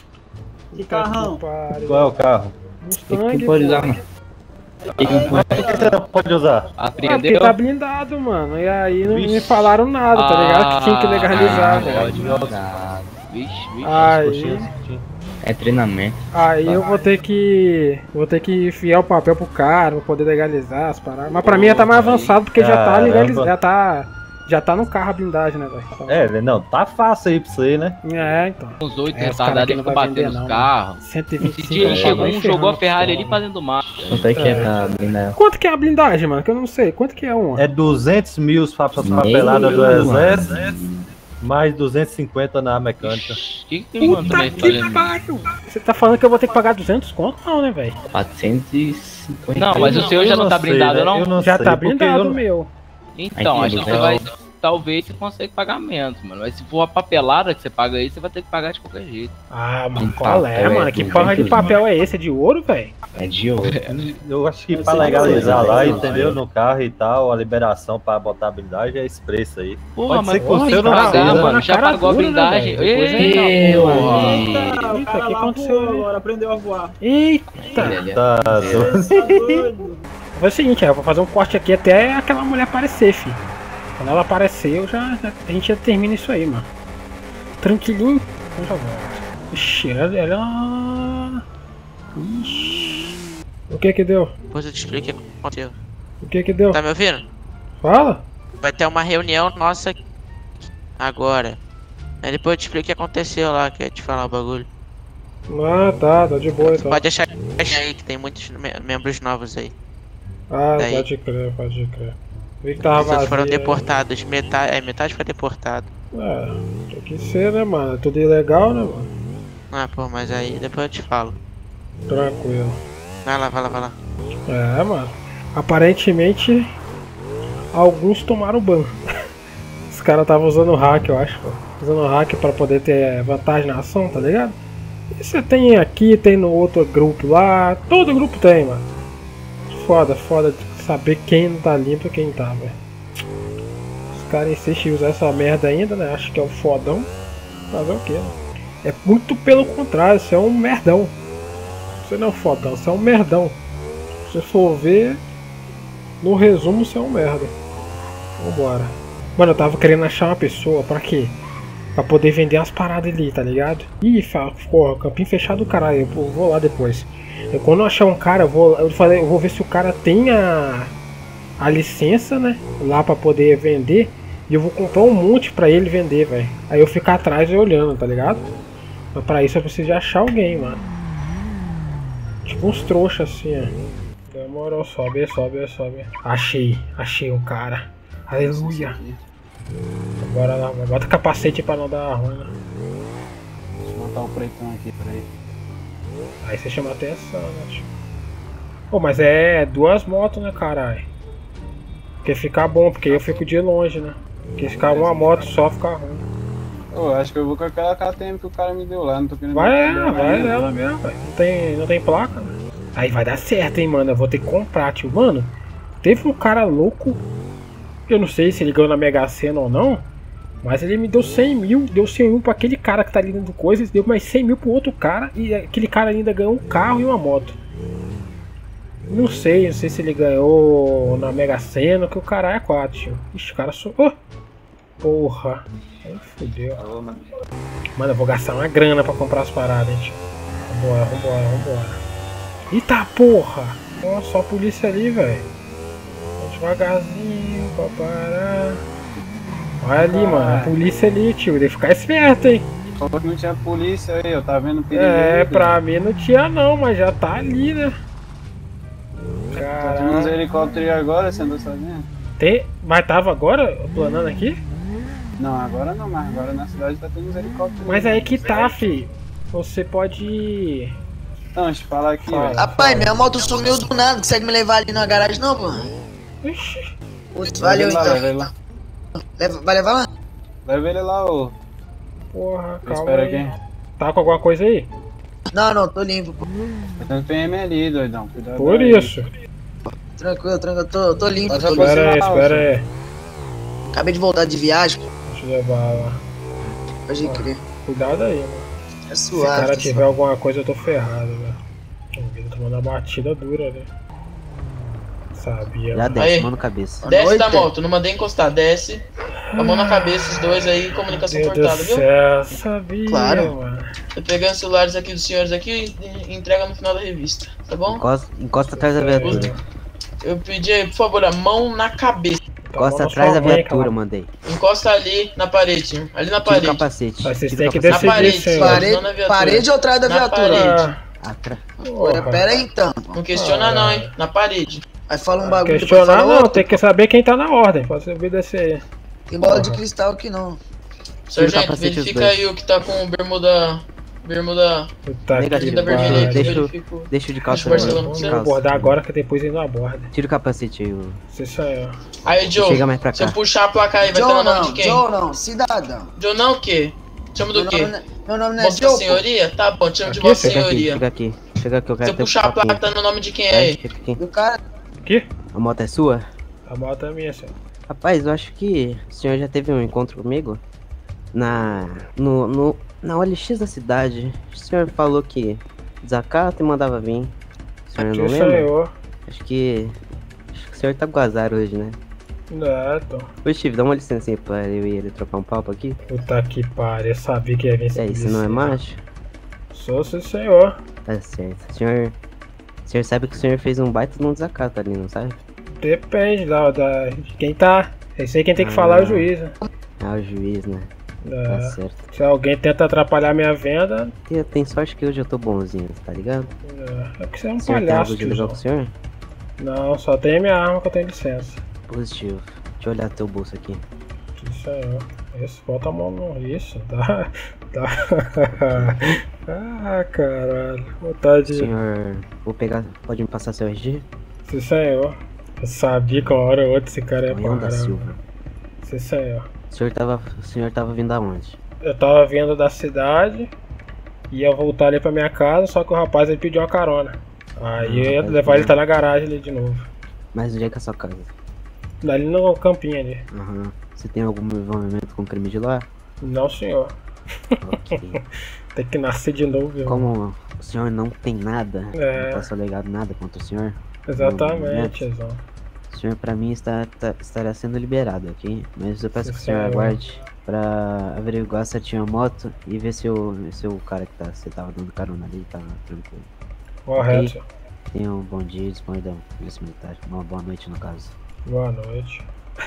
Que Puta carrão? pariu. Qual é o carro? Mustang, que pode pô. usar, mano? Por que você não pode usar? Ah, porque Apreendeu? tá blindado, mano. E aí não me Vixe. falaram nada, tá ligado? Que tinha que legalizar, Ah, velho. pode. Nada. Vixe, vixe. Aí, É treinamento. aí eu vou ter que. Vou ter que enfiar o papel pro cara pra poder legalizar as paradas. Mas pra mim já tá mais avançado porque já tá Caramba. legalizado. Já tá. Já tá no carro a blindagem, né, velho? Então- É, não, tá fácil aí pra você, né? É, então. Uns oito É, os cara retardados aqui aí não ficam vai batendo vender, nos não, carros. cento e vinte e Esse cinco dia aí reais, chegou vai um, ferrando jogou a com Ferrari essa ali porra. fazendo mar. Quanto é que é pra blindar? Quanto que é a blindagem, mano? Que eu não sei. Quanto que é uma? É duzentos mil pra papelada do exército, mais duzentos e cinquenta na mecânica. O que que ele mandou Puta também que fazendo? pariu! Você tá falando que eu vou ter que pagar duzentos conto? Não, né, velho? quatrocentos e cinquenta. Não, mas o seu já Eu não tá sei, blindado, né? não? Eu não Já sei, tá porque blindado eu- o meu. Então, Aí acho tem que você vai. talvez você consiga pagar menos, mano. Mas se for a papelada que você paga aí, você vai ter que pagar de qualquer jeito. Ah, mano, qual é, mano? Que porra de papel é esse? É de ouro, velho? É de ouro. Eu acho que pra legalizar lá, entendeu? No carro e tal, a liberação pra botar a blindagem é esse preço aí. Porra, Pode mas ser que o seu não pagar, seja, mano. Já pagou a blindagem. Eita, porra. Eita, o cara lá voou agora, aprendeu a voar. Eita! Tá doido. Foi o seguinte, eu vou fazer um corte aqui até aquela mulher aparecer, fi. Quando ela aparecer, eu já, já, a gente já termina isso aí, mano. Tranquilinho, eu já volto. Ixi, ela... ela... Ixi... O que que deu? Depois eu te explico o que aconteceu. O que que deu? Tá me ouvindo? Fala! Vai ter uma reunião nossa agora. Aí depois eu te explico o que aconteceu lá, que eu ia te falar o bagulho. Ah, tá, tá de boa então. Pode achar aí que tem muitos me membros novos aí. Ah, Daí. pode crer, pode crer. Vi que tava Pessoas vazio, foram né? deportados, metade, é, metade foi deportado. É, tem que ser, né, mano? Tudo ilegal, né, mano? Ah, pô, mas aí depois eu te falo. Tranquilo. Vai lá, vai lá, vai lá. É, mano. Aparentemente, alguns tomaram ban. Os caras estavam usando hack, eu acho. Pô. Usando hack pra poder ter vantagem na ação, tá ligado? E você tem aqui, tem no outro grupo lá. Todo grupo tem, mano. Foda, foda de saber quem não tá limpo e quem tá, velho. Os caras insistem em usar essa merda ainda, né? Acho que é o fodão. Fazer o que, né? É muito pelo contrário, você é um merdão. Você não é um fodão, você é um merdão. Se você for ver, no resumo, você é um merda. Vambora. Mano, eu tava querendo achar uma pessoa, pra quê? Pra poder vender as paradas ali, tá ligado? Ih, porra, campinho fechado do caralho, eu vou lá depois. Eu, quando eu achar um cara, eu vou, eu, falei, eu vou ver se o cara tem a, a licença, né? Lá pra poder vender. E eu vou comprar um monte pra ele vender, velho. Aí eu ficar atrás e olhando, tá ligado? Mas pra isso eu preciso de achar alguém, mano. Tipo uns trouxas assim, ó. Demorou, sobe, sobe, sobe. Achei, achei um cara. Aleluia. Agora lá, bota capacete pra não dar ruim, né? Deixa eu botar o pretão aqui, peraí. Aí você chama atenção, né, tio? Pô, mas é duas motos, né, caralho? Porque fica bom, porque eu fico de longe, né? Porque ficar uma moto só fica ruim. Eu acho que eu vou com aquela K T M que o cara me deu lá, não tô querendo... Vai ela, vai nela mesmo, velho. Não tem, não tem placa, né? Aí vai dar certo, hein, mano. Eu vou ter que comprar, tio. Mano, teve um cara louco. Eu não sei se ele ganhou na Mega Sena ou não. Mas ele me deu cem mil. Deu cem mil pra aquele cara que tá ali dentro do coisa. Deu mais cem mil pro outro cara. E aquele cara ainda ganhou um carro e uma moto. Não sei, não sei se ele ganhou na Mega Sena. Que o cara é quatro, tio. Ixi, o cara só... Oh! Porra. Aí fodeu. Mano, eu vou gastar uma grana pra comprar as paradas, hein, tio. Vambora, vambora, vambora. Eita porra! Nossa, só a polícia ali, velho. Devagarzinho pra parar. Olha ali, mano, a polícia ali, tio. Tem que ficar esperto, hein? Falou que não tinha polícia aí, eu tava vendo perigo. É, pra mim não tinha não, mas já tá ali, né? Caralho. Tem uns helicópteros aí agora, você andou sozinho? Tem? Mas tava agora planando aqui? Não, agora não, mas agora na cidade tá tendo uns helicópteros. Mas aí que tá, fi. Você pode... Não, deixa eu falar aqui, velho. Rapaz, minha moto sumiu do nada, consegue me levar ali na garagem não, pô? Ixi. Valeu lá, então. Leva ele lá. Leva, vai levar lá? Leva ele lá, ô. Porra, calma Espera aí. aqui. Tá com alguma coisa aí? Não, não, tô limpo, pô. Tem um P M ali, doidão. Cuidado. Por aí. isso. Tranquilo, tranquilo, tô, tô limpo. Tô Espera aí, espera aí. Acabei de voltar de viagem, pô. Deixa eu levar lá. Pode crer. Cuidado aí, mano. É Se suave. o cara tá tiver suave. alguma coisa, eu tô ferrado, velho. Eu tô tomando uma batida dura, né? Sabia. Já mano. desce, mão na cabeça. Desce da moto, não mandei encostar, desce. A mão na cabeça, os dois aí, comunicação Meu cortada, Deus viu? do céu, sabia, Claro. mano. Tô pegando os celulares aqui dos senhores aqui e entrega no final da revista, tá bom? Encosta, encosta atrás da viatura. Eu pedi aí, por favor, a mão na cabeça. Encosta atrás da viatura, mandei. Encosta ali na parede, ali na Tira o parede. capacete. Mas vocês Tira têm o que capacete. Na decidir, parede, senhor. Parede, não na viatura. parede ou atrás da Na viatura? parede. Atra... Olha, pera aí então. Não questiona não, hein? Na parede. Aí fala um bagulho, depois Questionar fala não, outro. tem que saber quem tá na ordem. Pode obedecer aí. Tem bola de cristal aqui não. Sargento, capacete, os verifica dois. aí o que tá com o bermuda Bermuda. Puta que bermuda pariu. vermelha. Deixa, eu- verifico. deixa eu de calça. Deixa eu de Barcelona pra Vamos abordar agora que depois ele não aborda. Tira o capacete aí, o... Isso aí, ó. Aí, Joe, Chega mais pra se eu cá. puxar a placa aí, vai ter Joe o nome não, de quem? Joe não, cidadão. Joe não o quê? Chama do Meu quê? nome não é- meu nome não é Vossa Joe, pô. Senhoria? Tá bom, te chamo de Aqui, Vossa Chega aqui, Senhoria. chega aqui. Chega aqui, eu Se quero eu ter um puxar a placa, papinho. tá no nome de quem Vai, aí? chega aqui. Do cara. Aqui? A moto é sua? A moto é minha, senhor. Rapaz, eu acho que o senhor já teve um encontro comigo na no, no na O L X da cidade. O senhor falou que desacato e mandava vir. O senhor Aqui não sou lembra? eu. Acho que acho que o senhor tá com azar hoje, né? Não, tô. Ô Steve, dá uma licença pra eu e ele trocar um papo aqui. Puta que pariu, eu sabia que ia vir esse É, isso não é macho? Sou, sim, senhor. Tá certo. O senhor, o senhor sabe que o senhor fez um baita de um desacato ali, não sabe? Depende da, da, de quem tá. Eu sei quem tem que Ah. falar é o juiz, né? Ah, o juiz, né? É. Tá certo. Se alguém tenta atrapalhar minha venda, Tem, tem sorte que hoje eu tô bonzinho, tá ligado? é, é porque você é um O senhor tem palhaço, algo de legal com o senhor? Não, só tem a minha arma que eu tenho licença. Positivo. Deixa eu olhar teu bolso aqui. Isso aí, ó. Isso, bota a mão no. Isso, dá. Dá. Ah, caralho. Vontade. Senhor, vou pegar. Pode me passar seu R G? Sim, senhor. Eu sabia que uma hora ou outra esse cara ia Leão da parar. Silva. mano. Sim, senhor. O senhor tava. O senhor tava vindo aonde? Eu tava vindo da cidade, ia voltar ali pra minha casa, só que o rapaz ele pediu uma carona. Aí eu ia rapaz, levar ele não. tá na garagem ali de novo. Mas onde é que é a sua casa? Ali no campinho ali. Aham. Você tem algum envolvimento com crime de lá? Não, senhor. Ok. Tem que nascer de novo, viu? Como o senhor não tem nada, É. não tá solegado nada contra o senhor? Exatamente, Não, Exão. o senhor pra mim está, tá- estará sendo liberado, ok? Mas eu peço Sim, que o senhor senhor. aguarde pra averiguar se eu tinha moto e ver se o, se o cara que tá, você tava dando carona ali tá tranquilo. Correto. Ok? Tenha um bom dia, disponha da polícia militar. Uma boa noite no caso. Boa noite.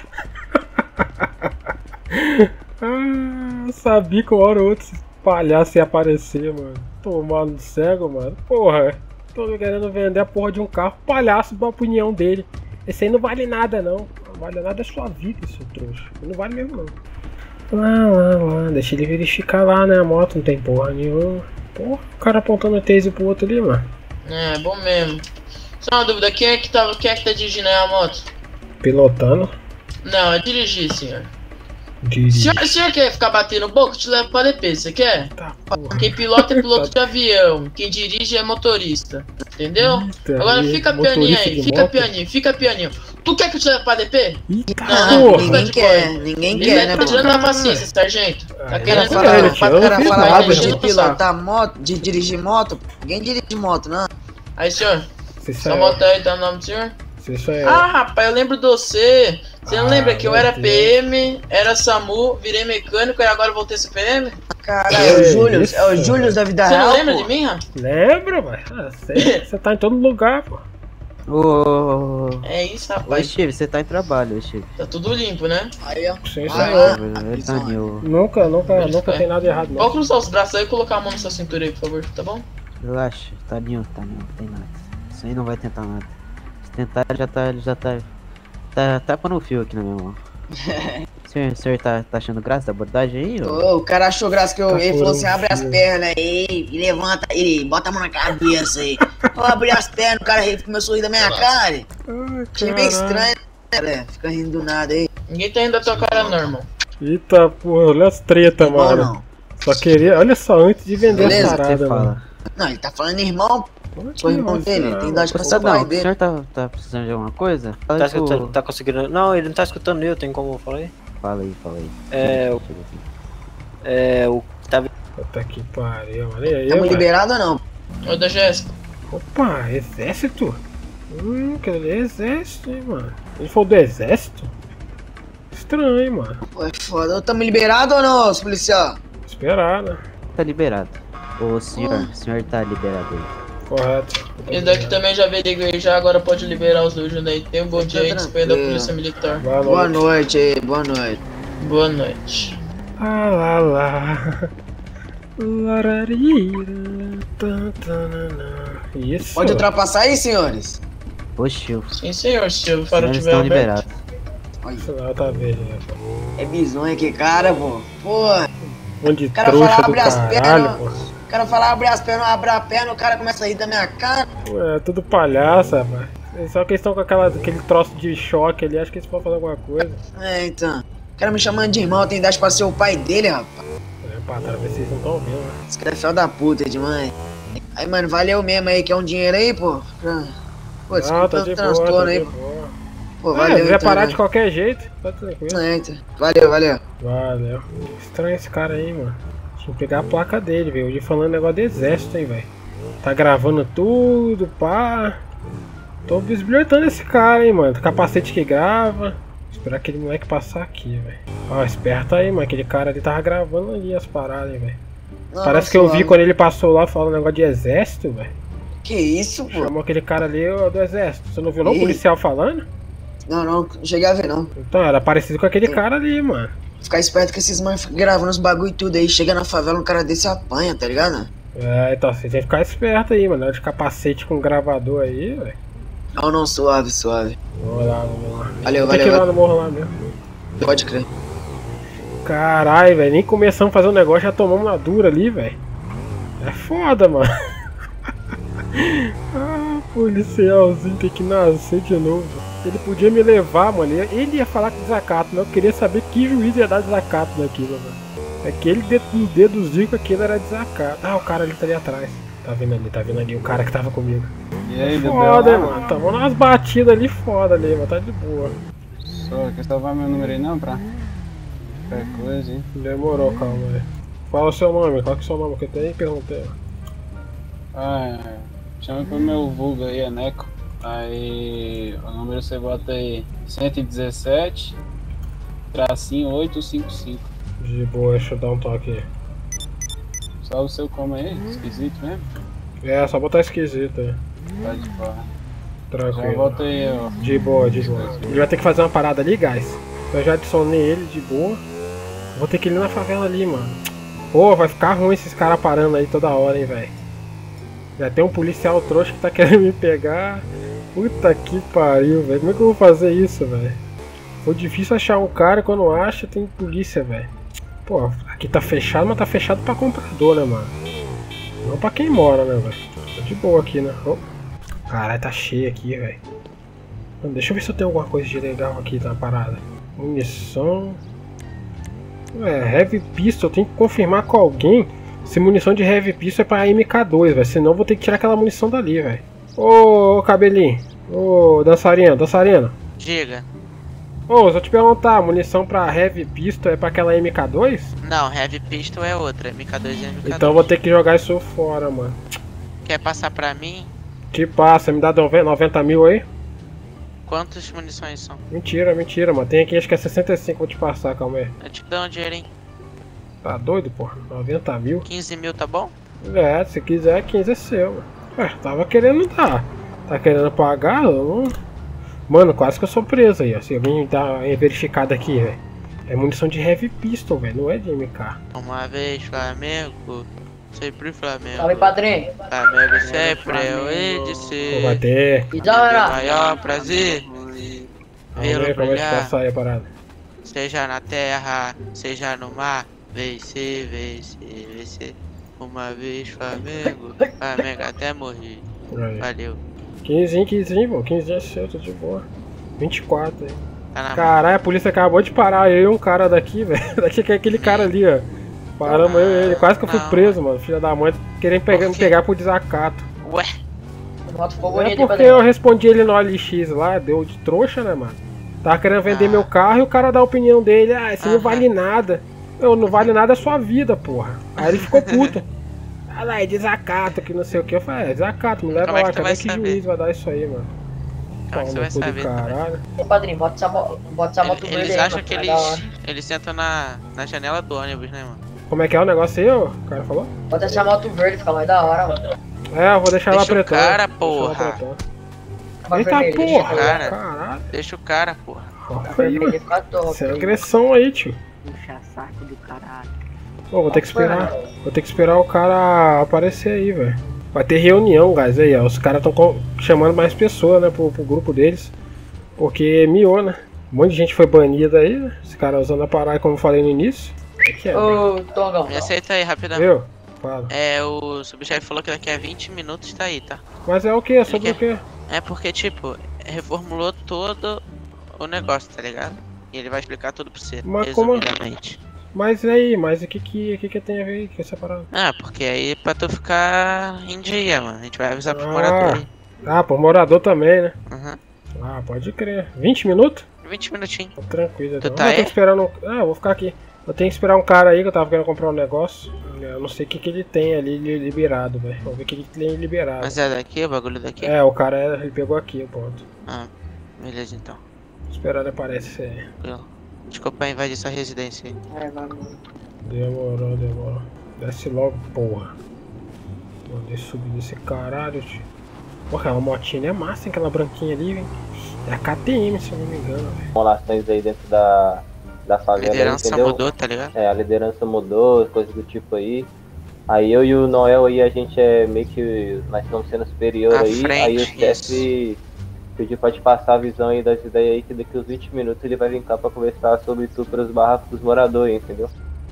Ah, eu sabia que uma hora ou outra esse palhaço ia aparecer, mano. Tomando cego, mano. Porra, tô querendo vender a porra de um carro. Palhaço, da opinião dele. Esse aí não vale nada, não. Não vale nada da sua vida, seu trouxa. Não vale mesmo, não. Lá, lá, lá. Deixa ele verificar lá, né? A moto não tem porra nenhuma. Porra, o cara apontando o taser pro outro ali, mano. É, bom mesmo. Só uma dúvida, quem é que tá, quem é que tá dirigindo aí a moto? Pilotando. Não, é dirigir, senhor. Dirige. Senhor, o senhor quer ficar batendo boca? Eu te levo pra D P, você quer? Tá, Quem pilota é piloto de avião, quem dirige é motorista. Entendeu? Eita, Agora e fica motorista pianinho aí, de fica moto? pianinho, fica pianinho. Tu quer que eu te leve pra D P? Eita, Não, porra. fica de quer, boa. ninguém Ele quer, né, tá pô? tirando a paciência, sargento. Tá Ah, querendo eu Pra não falar. quero, tio, eu cara não fiz falar nada, de gente. pilotar moto, de dirigir moto, ninguém dirige moto, não. Aí, senhor, Se sua saiu. moto aí tá no nome do senhor? Se isso aí. Ah, rapaz, eu lembro de você. Você não Ah, lembra que eu meu era Deus. P M, era SAMU, virei mecânico e agora voltei a ser P M? Caralho, é o Que Júlio, isso, é o Júlio da vida Você não real, lembra pô. de mim, rapaz? Lembra, velho? Ah, Você você tá em todo lugar, pô. Ô, É isso, ô rapaz. Steve, você tá em trabalho, ô Steve. Tá tudo limpo, né? Aí, ó. Sim, isso Ah, aí. lá. Ele tá new. Nunca, nunca, Eles nunca fazem. tem nada errado, Pode não. cruzar os braços aí e colocar a mão na sua cintura aí, por favor, tá bom? Relaxa, tá new, tá new, não tem nada. Isso aí não vai tentar nada. Se tentar, já tá, já tá. Tá tapa no fio aqui na minha mão. O senhor, o senhor tá, tá achando graça da abordagem aí? Ou... Ô, o cara achou graça que eu. Tá Ele por falou um assim: abre as fio. pernas aí e levanta e bota a mão na cabeça aí. Eu abri as pernas, o cara ri- começou a rir da minha cara. Ai, Achei meio caralho. estranho, né? Fica rindo do nada aí. Ninguém tá rindo da tua cara, não, irmão. Eita, porra, olha as treta, Não, mano. não. Só queria, olha só, antes de vender Beleza, a Você parada, fala. mano. Não, ele tá falando irmão, sou irmão dele, tem idade pra Ô, ser pai Sadão, o dele. senhor tá, tá precisando de alguma coisa? Fala Tá, aí pro- escutando, tá conseguindo. Não, ele não tá escutando eu, tem como eu falar aí? Fala aí, fala aí. É, o. Chega aqui. É, o. Tá Puta que pariu, mano. E aí, Tamo mano? liberado ou não? Ô, da Jéssica. Opa, exército? Hum, aquele ali é exército, hein, mano. Ele falou do exército? Estranho, hein, mano. Pô, é foda. Tamo liberado ou não, os policial? Esperar, né? Tá liberado. O senhor, o senhor tá liberado aí. Correto. Esse daqui também já averiguei já, agora pode liberar os dois juntos aí. Tem um bom dia aí, disponha da tranquilo. Polícia Militar. Boa Boa noite. noite aí, boa noite. Boa noite. Ah, lá, lá. Lararira, tan, tanana. Isso. Pode ultrapassar aí, senhores? Ô, Chiu. Sim, senhor, se o Os farol senhores tiver estão aberto. liberados. Sinal tá vendo. É bizonho aqui, cara, pô. Pô, Um de cara trouxa fala, do abre as caralho, pernas. pô. O cara fala, abre as pernas, abre a perna, o cara começa a rir da minha cara. Ué, tudo palhaço, rapaz. Só que eles estão com aquela, aquele troço de choque ali, acho que eles podem fazer alguma coisa. É, então. O cara me chamando de irmão, eu tenho idade pra ser o pai dele, rapaz. É, patrão, ver se vocês não estão vendo, né? Esse cara é filho da puta demais. Aí, mano, valeu mesmo aí, quer um dinheiro aí, pô? Pô, Não, tá de transtorno boa, tá aí, de pô. boa. Pô, É, valeu, se quiser então, parar né? de qualquer jeito, tá tranquilo. É, então. Valeu, valeu. Valeu. Estranho esse cara aí, mano. Tinha que pegar a placa dele, velho. Hoje falando negócio do exército, hein, velho. Tá gravando tudo, pá. Tô bisbilhotando esse cara, hein, mano. Capacete que grava. Esperar aquele moleque passar aqui, velho. Ó, esperta aí, mano. Aquele cara ali tava gravando ali as paradas, hein, velho. Parece que eu vi quando ele passou lá falando negócio de exército, velho. Que isso, pô? Chamou aquele cara ali ó, do exército. Você não viu não o Ih. policial falando? Não, não, não cheguei a ver, não. Então, era parecido com aquele cara ali, mano. Ficar esperto que esses mães ficam gravando os bagulho e tudo aí. Chega na favela, um cara desse apanha, tá ligado? É, então você tem que ficar esperto aí, mano. De capacete com gravador aí, velho. Não, não, suave, suave. Vamos lá, vamos lá. Valeu, Tem que ir valeu. lá no morro lá mesmo. Pode crer. Caralho, velho. Nem começamos a fazer um negócio, já tomamos uma dura ali, velho. É foda, mano. Ah, policialzinho tem que nascer de novo. Ele podia me levar, mano. Ele ia falar com desacato, mas eu queria saber que juiz ia dar desacato naquilo, mano. É que ele deduziu que aquilo era desacato. Ah, o cara ali tá ali atrás. Tá vindo ali, tá vindo ali. O cara que tava comigo. E aí, deu Foda, hein, bem lá? mano. Tava umas batidas ali foda ali, mano. Tá de boa. Só quer salvar meu número aí não, pra qualquer coisa, hein? Demorou, calma aí. Fala o seu nome, qual que é o seu nome que eu tenho? Perguntei. Ah, é. Chama pro meu vulgo aí, é Neco. Aí o número você bota aí cento e dezessete, tracinho oito cinco cinco. De boa, deixa eu dar um toque aí. Só o seu como aí? Esquisito mesmo? É, só botar esquisito aí. Tá de boa. Tranquilo. Já volta aí, ó. De boa, de boa. Ele vai ter que fazer uma parada ali, guys. Eu já adicionei ele de boa. Vou ter que ir na favela ali, mano. Pô, vai ficar ruim esses caras parando aí toda hora, hein, velho. Já tem um policial trouxa que tá querendo me pegar. Puta que pariu, velho. Como é que eu vou fazer isso, velho? Foi difícil achar um cara, quando acha tem polícia, velho. Pô, aqui tá fechado, mas tá fechado pra comprador, né, mano? Não pra quem mora, né, velho? Tô de boa aqui, né? Oh. Caralho, tá cheio aqui, velho. Deixa eu ver se eu tenho alguma coisa de legal aqui na parada. Munição. É, Heavy Pistol, eu tenho que confirmar com alguém se munição de Heavy Pistol é pra M K dois, velho. Senão eu vou ter que tirar aquela munição dali, velho. Ô, ô, cabelinho. Ô, dançarino, dançarino. Diga. Ô, se eu te perguntar, munição pra Heavy Pistol é pra aquela M K dois? Não, Heavy Pistol é outra, M K dois é M K dois. Então eu vou ter que jogar isso fora, mano. Quer passar pra mim? Te passa, me dá noventa mil aí? Quantas munições são? Mentira, mentira, mano. Tem aqui acho que é sessenta e cinco, vou te passar, calma aí. Eu te dou um dinheiro, hein? Tá doido, porra? noventa mil? quinze mil, tá bom? É, se quiser, quinze é seu, mano. Ué, tava querendo dar. Tá querendo pagar? Eu não... Mano, quase que eu sou preso aí, ó. Se alguém dá verificado aqui, velho. É munição de Heavy Pistol, velho. Não é de M K. Uma vez, Flamengo. Sempre Flamengo. Salve, padrinho. Flamengo sempre é o hei de ser. Vai ter. E da hora. Maior prazer. Vamos ver como é que vai sair a parada. Seja na terra, seja no mar. Vencer, vencer, vencer. Uma vez Flamengo. Flamengo até morrer. Aí. Valeu. quinze, quinze, pô. quinze é seu, tô de boa. vinte e quatro aí. Tá Caralho, a polícia acabou de parar eu e um cara daqui, velho. Daqui que é aquele cara ali, ó. Paramos eu e ele. Quase que eu fui não, preso, mano. Filha da mãe, querendo pegar, me pegar por desacato. Ué? É porque eu respondi ele no L X lá, deu de trouxa, né, mano? Tava querendo vender Ah. meu carro e o cara dá a opinião dele. Ah, isso não vale nada. Eu, não vale nada a sua vida, porra. Aí ele ficou puto. Ah lá, é desacato, que não sei o que. Eu falei, é desacato, me leva Como é que lá. tu Cadê vai que saber? juiz vai dar isso aí, mano? Como é que você vai saber? Caralho. Ô, padrinho, bota essa, mo- bota essa moto Eles, verde eles aí, acham mano, que vai eles, da hora. eles sentam na, na janela do ônibus, né, mano? Como é que é o negócio aí, ô? O cara falou? Bota essa moto verde, fica mais da hora, mano. É, eu vou deixar ela Deixa o pretona. cara, Deixa ela porra. pretona. Uma Eita vermelha, deixa porra, eu ver. caralho. Deixa o cara, porra. Olha, Fica top. isso é agressão aí, tio. Puxa saco do caralho. Pô, vou ter que esperar. Vou ter que esperar o cara aparecer aí, velho. Vai ter reunião, guys, aí, ó. Os caras estão chamando mais pessoas, né, pro, pro grupo deles. Porque miou, né? Um monte de gente foi banida aí, né? Esse cara usando a parada, como eu falei no início. É que é, Ô, Tongão. Me aceita aí, rapidão. viu? Fala. É, o subchefe falou que daqui a vinte minutos tá aí, tá? Mas é o que? Sobre o quê? É porque, tipo, reformulou todo o negócio, tá ligado? E ele vai explicar tudo pra você, Mas como... resumidamente. Mas e aí, mas o que que, que que tem a ver aí com essa parada? Ah, porque aí pra tu ficar em dia, mano. A gente vai avisar pro morador aí. Ah, pro morador também, né? Uhum. Ah, pode crer. vinte minutos? vinte minutinhos. Tô tranquilo. Tu então. tá eu aí? tô esperando um... Ah, eu vou ficar aqui. Eu tenho que esperar um cara aí que eu tava querendo comprar um negócio. Eu não sei o que que ele tem ali liberado, velho. Vamos ver o que ele tem liberado. Mas é daqui, o bagulho daqui? É, o cara ele pegou aqui o ponto. Ah, beleza então. Esperar ele aparecer. Desculpa invadir sua residência aí. É, vai. Demorou, demorou. Desce logo, porra. Mandei subir desse caralho, tio. Pô, aquela motinha é massa, hein? Aquela branquinha ali, velho. É a K T M, se eu não me engano, velho. Simulações aí dentro da, da favela. A liderança entendeu? mudou, tá ligado? É, a liderança mudou, coisas do tipo aí. Aí eu e o Noel aí, a gente é meio que. Nós estamos sendo superior À aí. frente, aí o chefe pediu pra te passar a visão aí das ideias aí, que daqui uns vinte minutos ele vai vir cá pra conversar sobre tu pros barracos dos moradores, entendeu?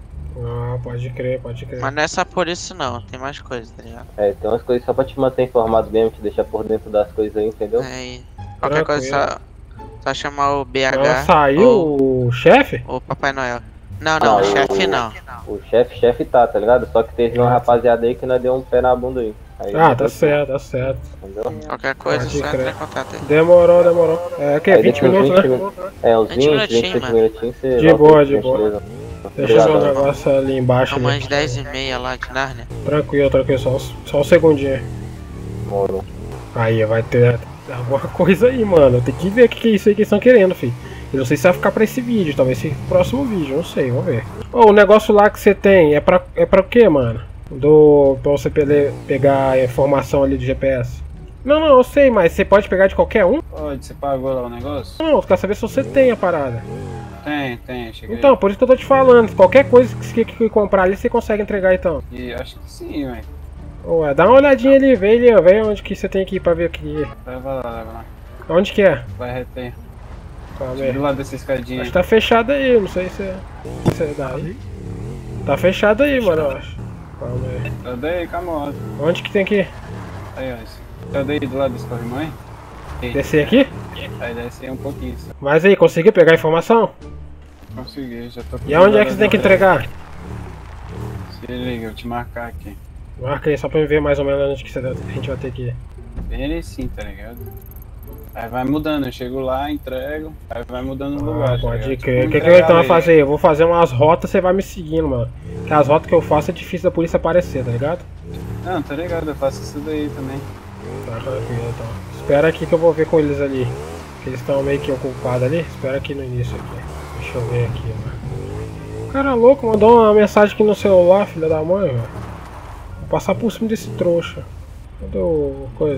Ah, pode crer, pode crer. Mas não é só por isso não, tem mais coisas, tá ligado? É, tem umas coisas só pra te manter informado mesmo, te deixar por dentro das coisas aí, entendeu? Aí, qualquer coisa só, só chamar o B H. Ela saiu o chefe? O Papai Noel. Não, não, o chefe não. O chefe, chefe tá, tá ligado? Só que teve uma rapaziada aí que nós deu um pé na bunda aí. aí Ah, tá certo, tá certo. Entendeu? Qualquer coisa, Pode só crer. entra em contato aí. Demorou, demorou. É que é Aí vinte daqui uns minutos, vinte né? minu- É, uns vinte vinte, minutinhos, vinte e cinco mano. minutinhos você De volta boa, aí, de boa. gentileza. Deixa eu ver um Obrigado. negócio ali embaixo. São Ali. umas dez e meia lá de Narnia. Tranquilo, tranquilo, só, só um segundinho. Moro. Aí vai ter alguma coisa aí, mano. Tem que ver o que, que é isso aí que eles estão querendo, filho. Eu não sei se vai ficar pra esse vídeo, talvez esse próximo vídeo, não sei, vamos ver. Ô, o negócio lá que você tem é pra, é pra o que, mano? Do, pra você pe pegar a informação ali do G P S. Não, não, eu sei, mas você pode pegar de qualquer um? Pode, você pagou lá o negócio? Não, eu quero saber se você tem a parada. Tem, tem, cheguei. Então, por isso que eu tô te falando. Qualquer coisa que você que comprar ali, você consegue entregar então. E acho que sim, velho. Ué, dá uma olhadinha ali, vê ali, ó, vê onde que você tem que ir pra ver aqui. Leva lá, leva lá. Onde que é? Vai reter. Calma aí. Do lado dessa escadinha. Acho que tá fechado aí, não sei se é. Se é daí. Tá fechado aí, mano, eu acho. Calma aí. Eu dei com a moto. Onde que tem que ir? Aí, ó. Eu dei do lado desse corrimão. Descer aqui? Aí descer um pouquinho. Só. Mas aí, conseguiu pegar a informação? Consegui, já tô. E aonde é que você tem que entregar? Se liga, eu vou te marcar aqui. Marca aí só pra eu ver mais ou menos onde que você- a gente vai ter que ir. Bem ali sim, tá ligado? Aí vai mudando, eu chego lá, entrego, aí vai mudando o lugar. Ah, tá pode ligado? crer. Tipo, O que, que eu então vou entregar fazer? Eu vou fazer umas rotas, você vai me seguindo, mano. Porque as rotas que eu faço é difícil da polícia aparecer, tá ligado? ele. Não, tá ligado, eu faço isso daí também. Tá tranquilo então. Espera aqui que eu vou ver com eles ali. Que eles estão meio que ocupados ali. Espera aqui no início aqui. Deixa eu ver aqui, mano. Cara louco, mandou uma mensagem aqui no celular, filha da mãe, velho. Vou passar por cima desse trouxa. Cadê o coisa?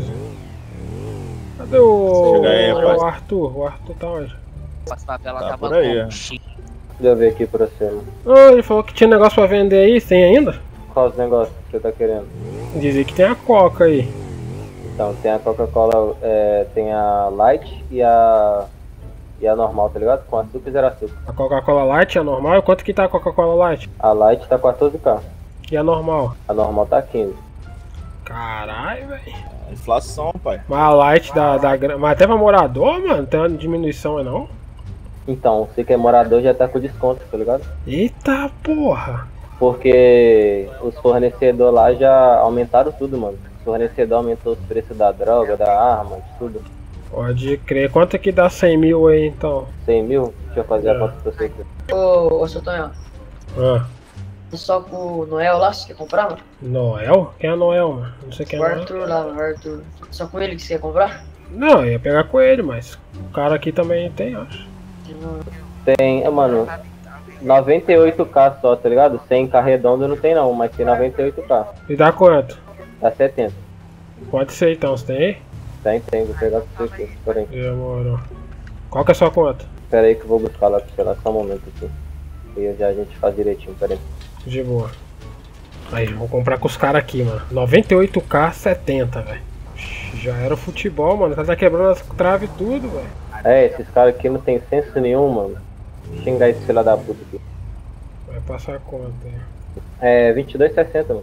Cadê o, Chega aí, o rapaz. Arthur? O Arthur tá onde? Tá por aí, ó. Deixa eu ver aqui pra você, mano. Ah, ele falou que tinha negócio pra vender aí, tem ainda? Qual os negócios que você tá querendo? Dizem que tem a Coca aí. Então, tem a Coca-Cola, é, tem a Light e a. E a normal, tá ligado? Com açúcar e zero açúcar. A Coca-Cola Light é a normal? Quanto que tá a Coca-Cola Light? A Light tá quatorze K. E a normal? A normal tá quinze. Caralho, velho. Inflação, pai. Mas a Light da, da gra- mas até pra morador, mano, tem uma diminuição aí não? Então, você que é morador já tá com desconto, tá ligado? Eita porra! Porque os fornecedores lá já aumentaram tudo, mano. Os fornecedores aumentou os preços da droga, da arma, de tudo. Pode crer. Quanto que dá cem mil aí então? cem mil? Deixa eu fazer É. a conta pra você aqui. Ô, ô, seu Tonhão. Ah, Só com o Noel lá, você quer comprar, mano? Noel? Quem é Noel, mano? Não sei quem é O Noel. Arthur lá, o Arthur. Só com ele que você quer comprar? Não, eu ia pegar com ele, mas o cara aqui também tem, acho. Tem, é, mano, noventa e oito K só, tá ligado? cem K redondo não tem não, mas tem noventa e oito K. E dá quanto? Dá setenta. Pode ser então, você tem aí? Tem, tem, vou pegar pra você aqui. Pera aí. Demorou. Qual que é a sua conta? Pera aí que eu vou buscar lá pra você lá, só um momento aqui. E já a gente faz direitinho, pera aí. De boa. Aí, vou comprar com os caras aqui, mano. noventa e oito K, setenta, velho. Já era o futebol, mano. Tá quebrando as traves e tudo, velho. É, esses caras aqui não tem senso nenhum, mano. Vou xingar esse filho da puta aqui. Vai passar a conta, hein. É, vinte e dois e sessenta, mano.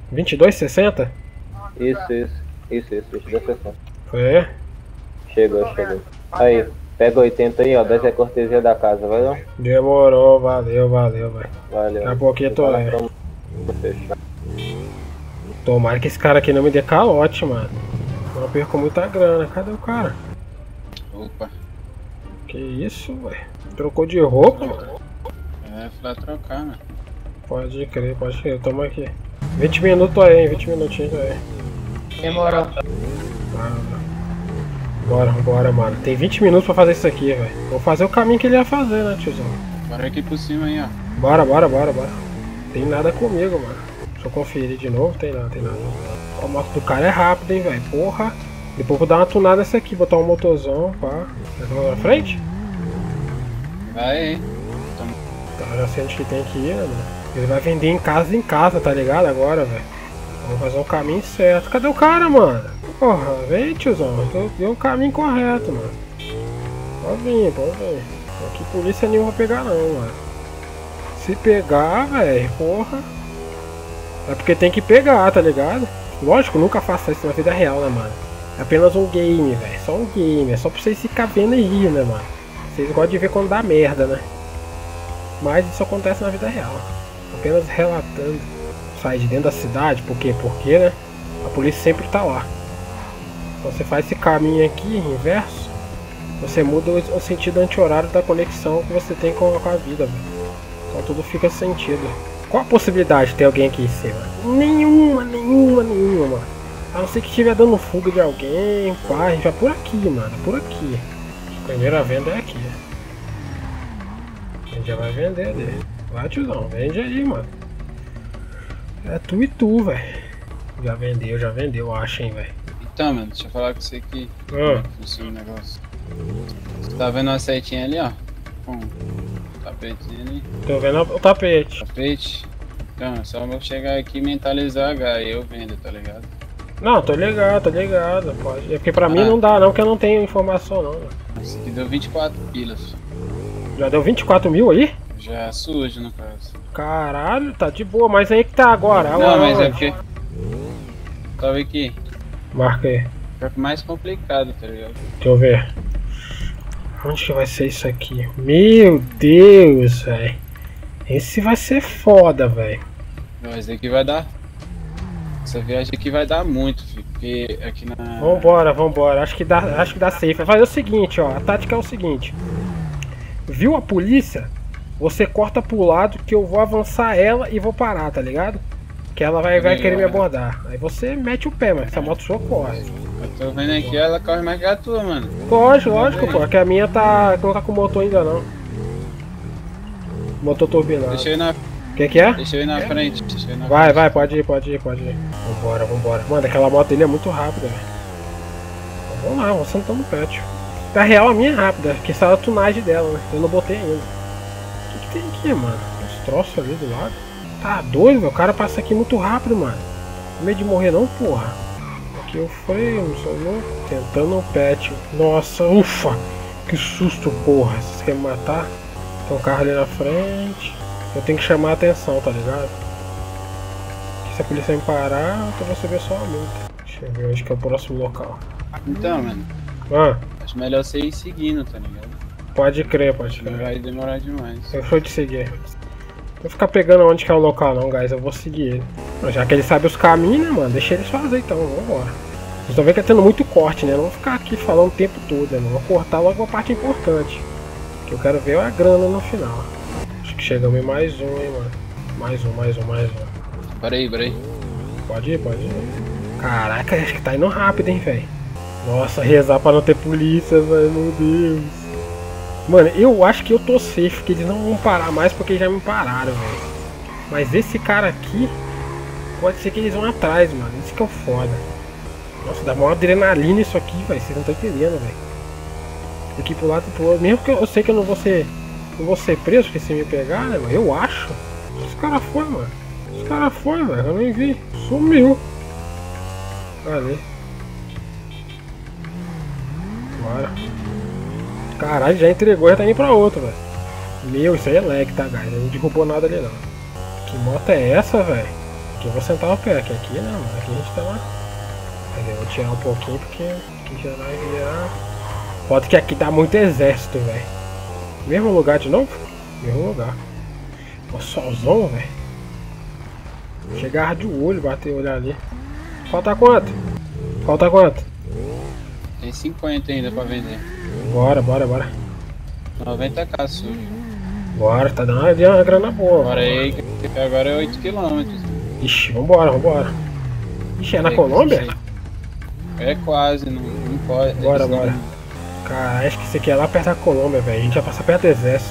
vinte e dois sessenta? Isso, isso. Isso, isso, vinte e dois sessenta. Foi? Chegou, chegou. Aí, pega oitenta aí, ó. Desce a cortesia da casa, vai não? Demorou, valeu, valeu, velho. Valeu. Daqui a pouquinho eu tô aí. Vamos fechar. Tomara que esse cara aqui não me dê calote, mano. Eu perco muita grana. Cadê o cara? Opa. Que isso, velho? Trocou de roupa, mano? É, fui lá trocar, mano. Pode crer, pode crer. Toma aqui. vinte minutos aí, hein? vinte minutinhos aí. Demorou. Ah, bora, bora, mano. Tem vinte minutos pra fazer isso aqui, velho. Vou fazer o caminho que ele ia fazer, né, tiozão? Bora aqui por cima aí, ó. Bora, bora, bora, bora. Tem nada comigo, mano. Deixa eu conferir de novo. Tem nada, tem nada. A moto do cara é rápida, hein, velho. Porra. Depois eu vou dar uma tunada nessa aqui, botar um motorzão, pá. Vai na frente? Vai, hein. Tá, já sei onde que tem que ir, né, mano? Ele vai vender em casa em casa, tá ligado? Agora, velho. Vamos fazer o caminho certo. Cadê o cara, mano? Porra, vem, tiozão. Deu o caminho correto, mano. Pode vir, pode vir. Aqui polícia nenhuma vai pegar não, mano. Se pegar, velho, porra. É porque tem que pegar, tá ligado? Lógico, nunca faça isso na vida real, né, mano? É apenas um game, velho. Só um game. É só pra vocês ficarem vendo aí, né, mano? Vocês gostam de ver quando dá merda, né? Mas isso acontece na vida real. Apenas relatando. Sai de dentro da cidade, por quê? Porque, né? A polícia sempre tá lá. Então você faz esse caminho aqui, inverso. Você muda o sentido anti-horário da conexão que você tem com a vida, velho. Então tudo fica sem sentido. Qual a possibilidade de ter alguém aqui em cima? Nenhuma, nenhuma, nenhuma, mano. A não ser que estiver dando fuga de alguém, pá, a gente vai por aqui, mano, por aqui. A primeira venda é aqui. A gente já vai vender ali. Vai, tiozão, vende aí, mano. É tu e tu, velho. Já vendeu, já vendeu, acho, hein, velho. Então, mano, deixa eu falar com você aqui. Ah. Como é que funciona o negócio. Você tá vendo uma setinha ali, ó? Com um tapetinho ali. Tô vendo o tapete. Tapete? Então, é só vou chegar aqui e mentalizar H e eu vendo, tá ligado? Não, tô ligado, tô ligado. Pode. É porque pra Ah. mim não dá não, porque eu não tenho informação não. Né? Isso aqui deu vinte e quatro pilas. Já deu vinte e quatro mil aí? Já sujo, no caso. Caralho, tá de boa, mas aí que tá agora. agora Não, mas é onde? porque... Tava aqui. Marca aí. É mais complicado, tá ligado? Deixa eu ver. Onde que vai ser isso aqui? Meu Deus, velho. Esse vai ser foda, velho. Mas aqui vai dar... Essa viagem aqui vai dar muito, filho. Porque aqui na... Vambora, vambora. Acho que dá, acho que dá safe. Vai fazer o seguinte, ó. A tática é o seguinte. Viu a polícia? Você corta pro lado que eu vou avançar ela e vou parar, tá ligado? Que ela vai, vai querer me abordar. Aí você mete o pé, mas essa moto sua corre. Eu tô vendo aqui, ela corre mais que a tua, mano. Lógico, lógico, pô. Que a minha tá. não tá com motor ainda não. Motor turbinado. Deixa eu ir na... Que que é? Deixa eu ir na frente. Deixa eu ir na Vai, frente. vai, pode ir, pode ir, pode ir. Vambora, vambora. Mano, aquela moto dele é muito rápida, velho. Vamos lá, vamos sentando no pátio. Na real, a minha é rápida, porque saiu a tunagem dela, né? Eu não botei ainda. O que, que tem aqui, mano? Uns troços ali do lado. Tá doido, meu? O cara passa aqui muito rápido, mano. Com medo de morrer não, porra. Aqui eu freio, não sou louco. Tentando o pet. Nossa, ufa! Que susto, porra. Vocês querem me matar? Tem um carro ali na frente. Eu tenho que chamar a atenção, tá ligado? Se a polícia me parar, eu vou receber só a multa. Deixa eu ver onde que é o próximo local. Então, mano. Ah, Acho melhor você ir seguindo, tá ligado? pode crer, pode Não crer. vai demorar demais. Deixa eu te seguir. Não vou ficar pegando onde que é o local não, guys. Eu vou seguir ele. Mas já que ele sabe os caminhos, né, mano? Deixa eles fazer então, vambora. Vocês estão vendo que tá tendo muito corte, né? Eu não vou ficar aqui falando o tempo todo, né? Vou cortar logo uma parte importante. O que eu quero ver é a grana no final. Acho que chegamos em mais um, hein, mano. Mais um, mais um, mais um. Peraí, peraí. Pode ir, pode ir. Caraca, acho que tá indo rápido, hein, velho. Nossa, rezar pra não ter polícia, velho. Meu Deus. Mano, eu acho que eu tô safe, que eles não vão parar mais porque já me pararam, velho. Mas esse cara aqui, pode ser que eles vão atrás, mano. Isso que é o foda. Nossa, dá uma adrenalina isso aqui, velho. Vocês não estão entendendo, velho. Daqui pro lado pro outro. Mesmo que eu, eu sei que eu não vou ser. Não vou ser preso, porque se me pegar, né, mano? Eu acho. Esse cara foi, mano. Esse cara foi, velho. Eu nem vi. Sumiu. Ali. Bora. Caralho, já entregou, já tá indo pra outro, velho. Meu, isso aí é lag, tá, guys? Não derrubou nada ali, não. Que moto é essa, velho? Aqui eu vou sentar o pé, que aqui não, mano. Aqui a gente tá lá. Mas eu vou tirar um pouquinho porque aqui já vai virar. Pode que aqui dá muito exército, velho. Mesmo lugar de novo? Mesmo lugar. O solzão, velho. Chegava de olho, bater o olho ali. Falta quanto? Falta quanto? Tem cinquenta ainda pra vender. Bora, bora, bora. noventa k sujo. Bora, tá dando uma, uma grana boa. Bora aí, que agora é oito quilômetros. Ixi, vambora, vambora. Ixi, é na Colômbia? É quase, não, não pode. Bora, bora. Cara, acho que isso aqui é lá perto da Colômbia, velho. A gente vai passar perto do exército.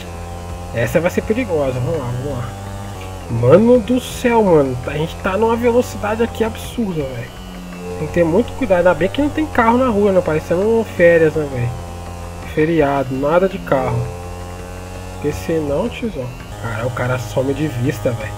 Essa vai ser perigosa, vamos lá, vamos lá. Mano do céu, mano. A gente tá numa velocidade aqui absurda, velho. Tem que ter muito cuidado. Ainda bem que não tem carro na rua, né? Parecendo férias, né, velho? Feriado, nada de carro. Porque senão, tiozão. Cara, o cara some de vista, velho.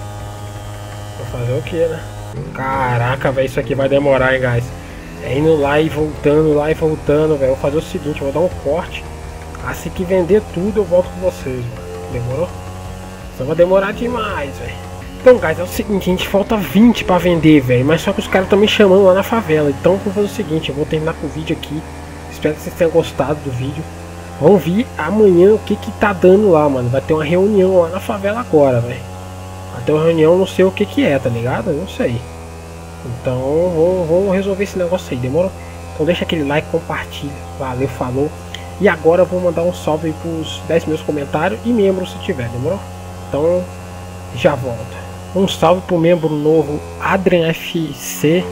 Vou fazer o que, né? Caraca, velho, isso aqui vai demorar, hein, guys. É indo lá e voltando, lá e voltando, velho. Vou fazer o seguinte, eu vou dar um corte. Assim que vender tudo, eu volto com vocês, mano. Demorou? Só vai demorar demais, velho. Então, guys, é o seguinte, a gente falta vinte pra vender, velho. Mas só que os caras estão me chamando lá na favela. Então, eu vou fazer o seguinte, eu vou terminar com o vídeo aqui. Espero que vocês tenham gostado do vídeo. Vamos ver amanhã o que que tá dando lá, mano. Vai ter uma reunião lá na favela agora, velho. Vai ter uma reunião, não sei o que que é, tá ligado? Eu não sei. Então, vamos, vamos resolver esse negócio aí, demorou? Então deixa aquele like, compartilha. Valeu, falou. E agora eu vou mandar um salve aí pros dez meus comentários e membros se tiver, demorou? Então, já volto. Um salve pro membro novo Adrian F C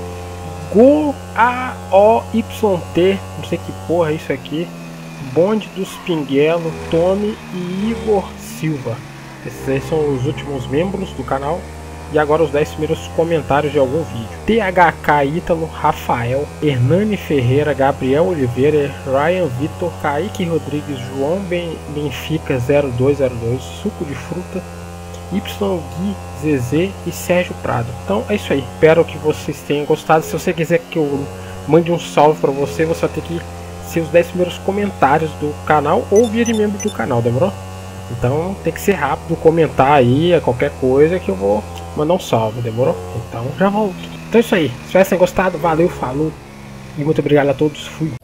Go A O Y T, não sei que porra é isso aqui. Bonde dos Pinguelo, Tony e Igor Silva. Esses aí são os últimos membros do canal. E agora os dez primeiros comentários de algum vídeo. T H K Ítalo, Rafael, Hernani Ferreira, Gabriel Oliveira, Ryan Vitor, Kaique Rodrigues, João ben Benfica zero dois zero dois, Suco de Fruta, Y Gui Zezé e Sérgio Prado. Então é isso aí. Espero que vocês tenham gostado. Se você quiser que eu mande um salve para você, você vai ter que ser os dez primeiros comentários do canal ou vir membro do canal, demorou? Então tem que ser rápido, comentar aí qualquer coisa que eu vou mandar um salve, demorou? Então já volto. Então é isso aí. Se tivessem gostado, valeu, falou e muito obrigado a todos. Fui.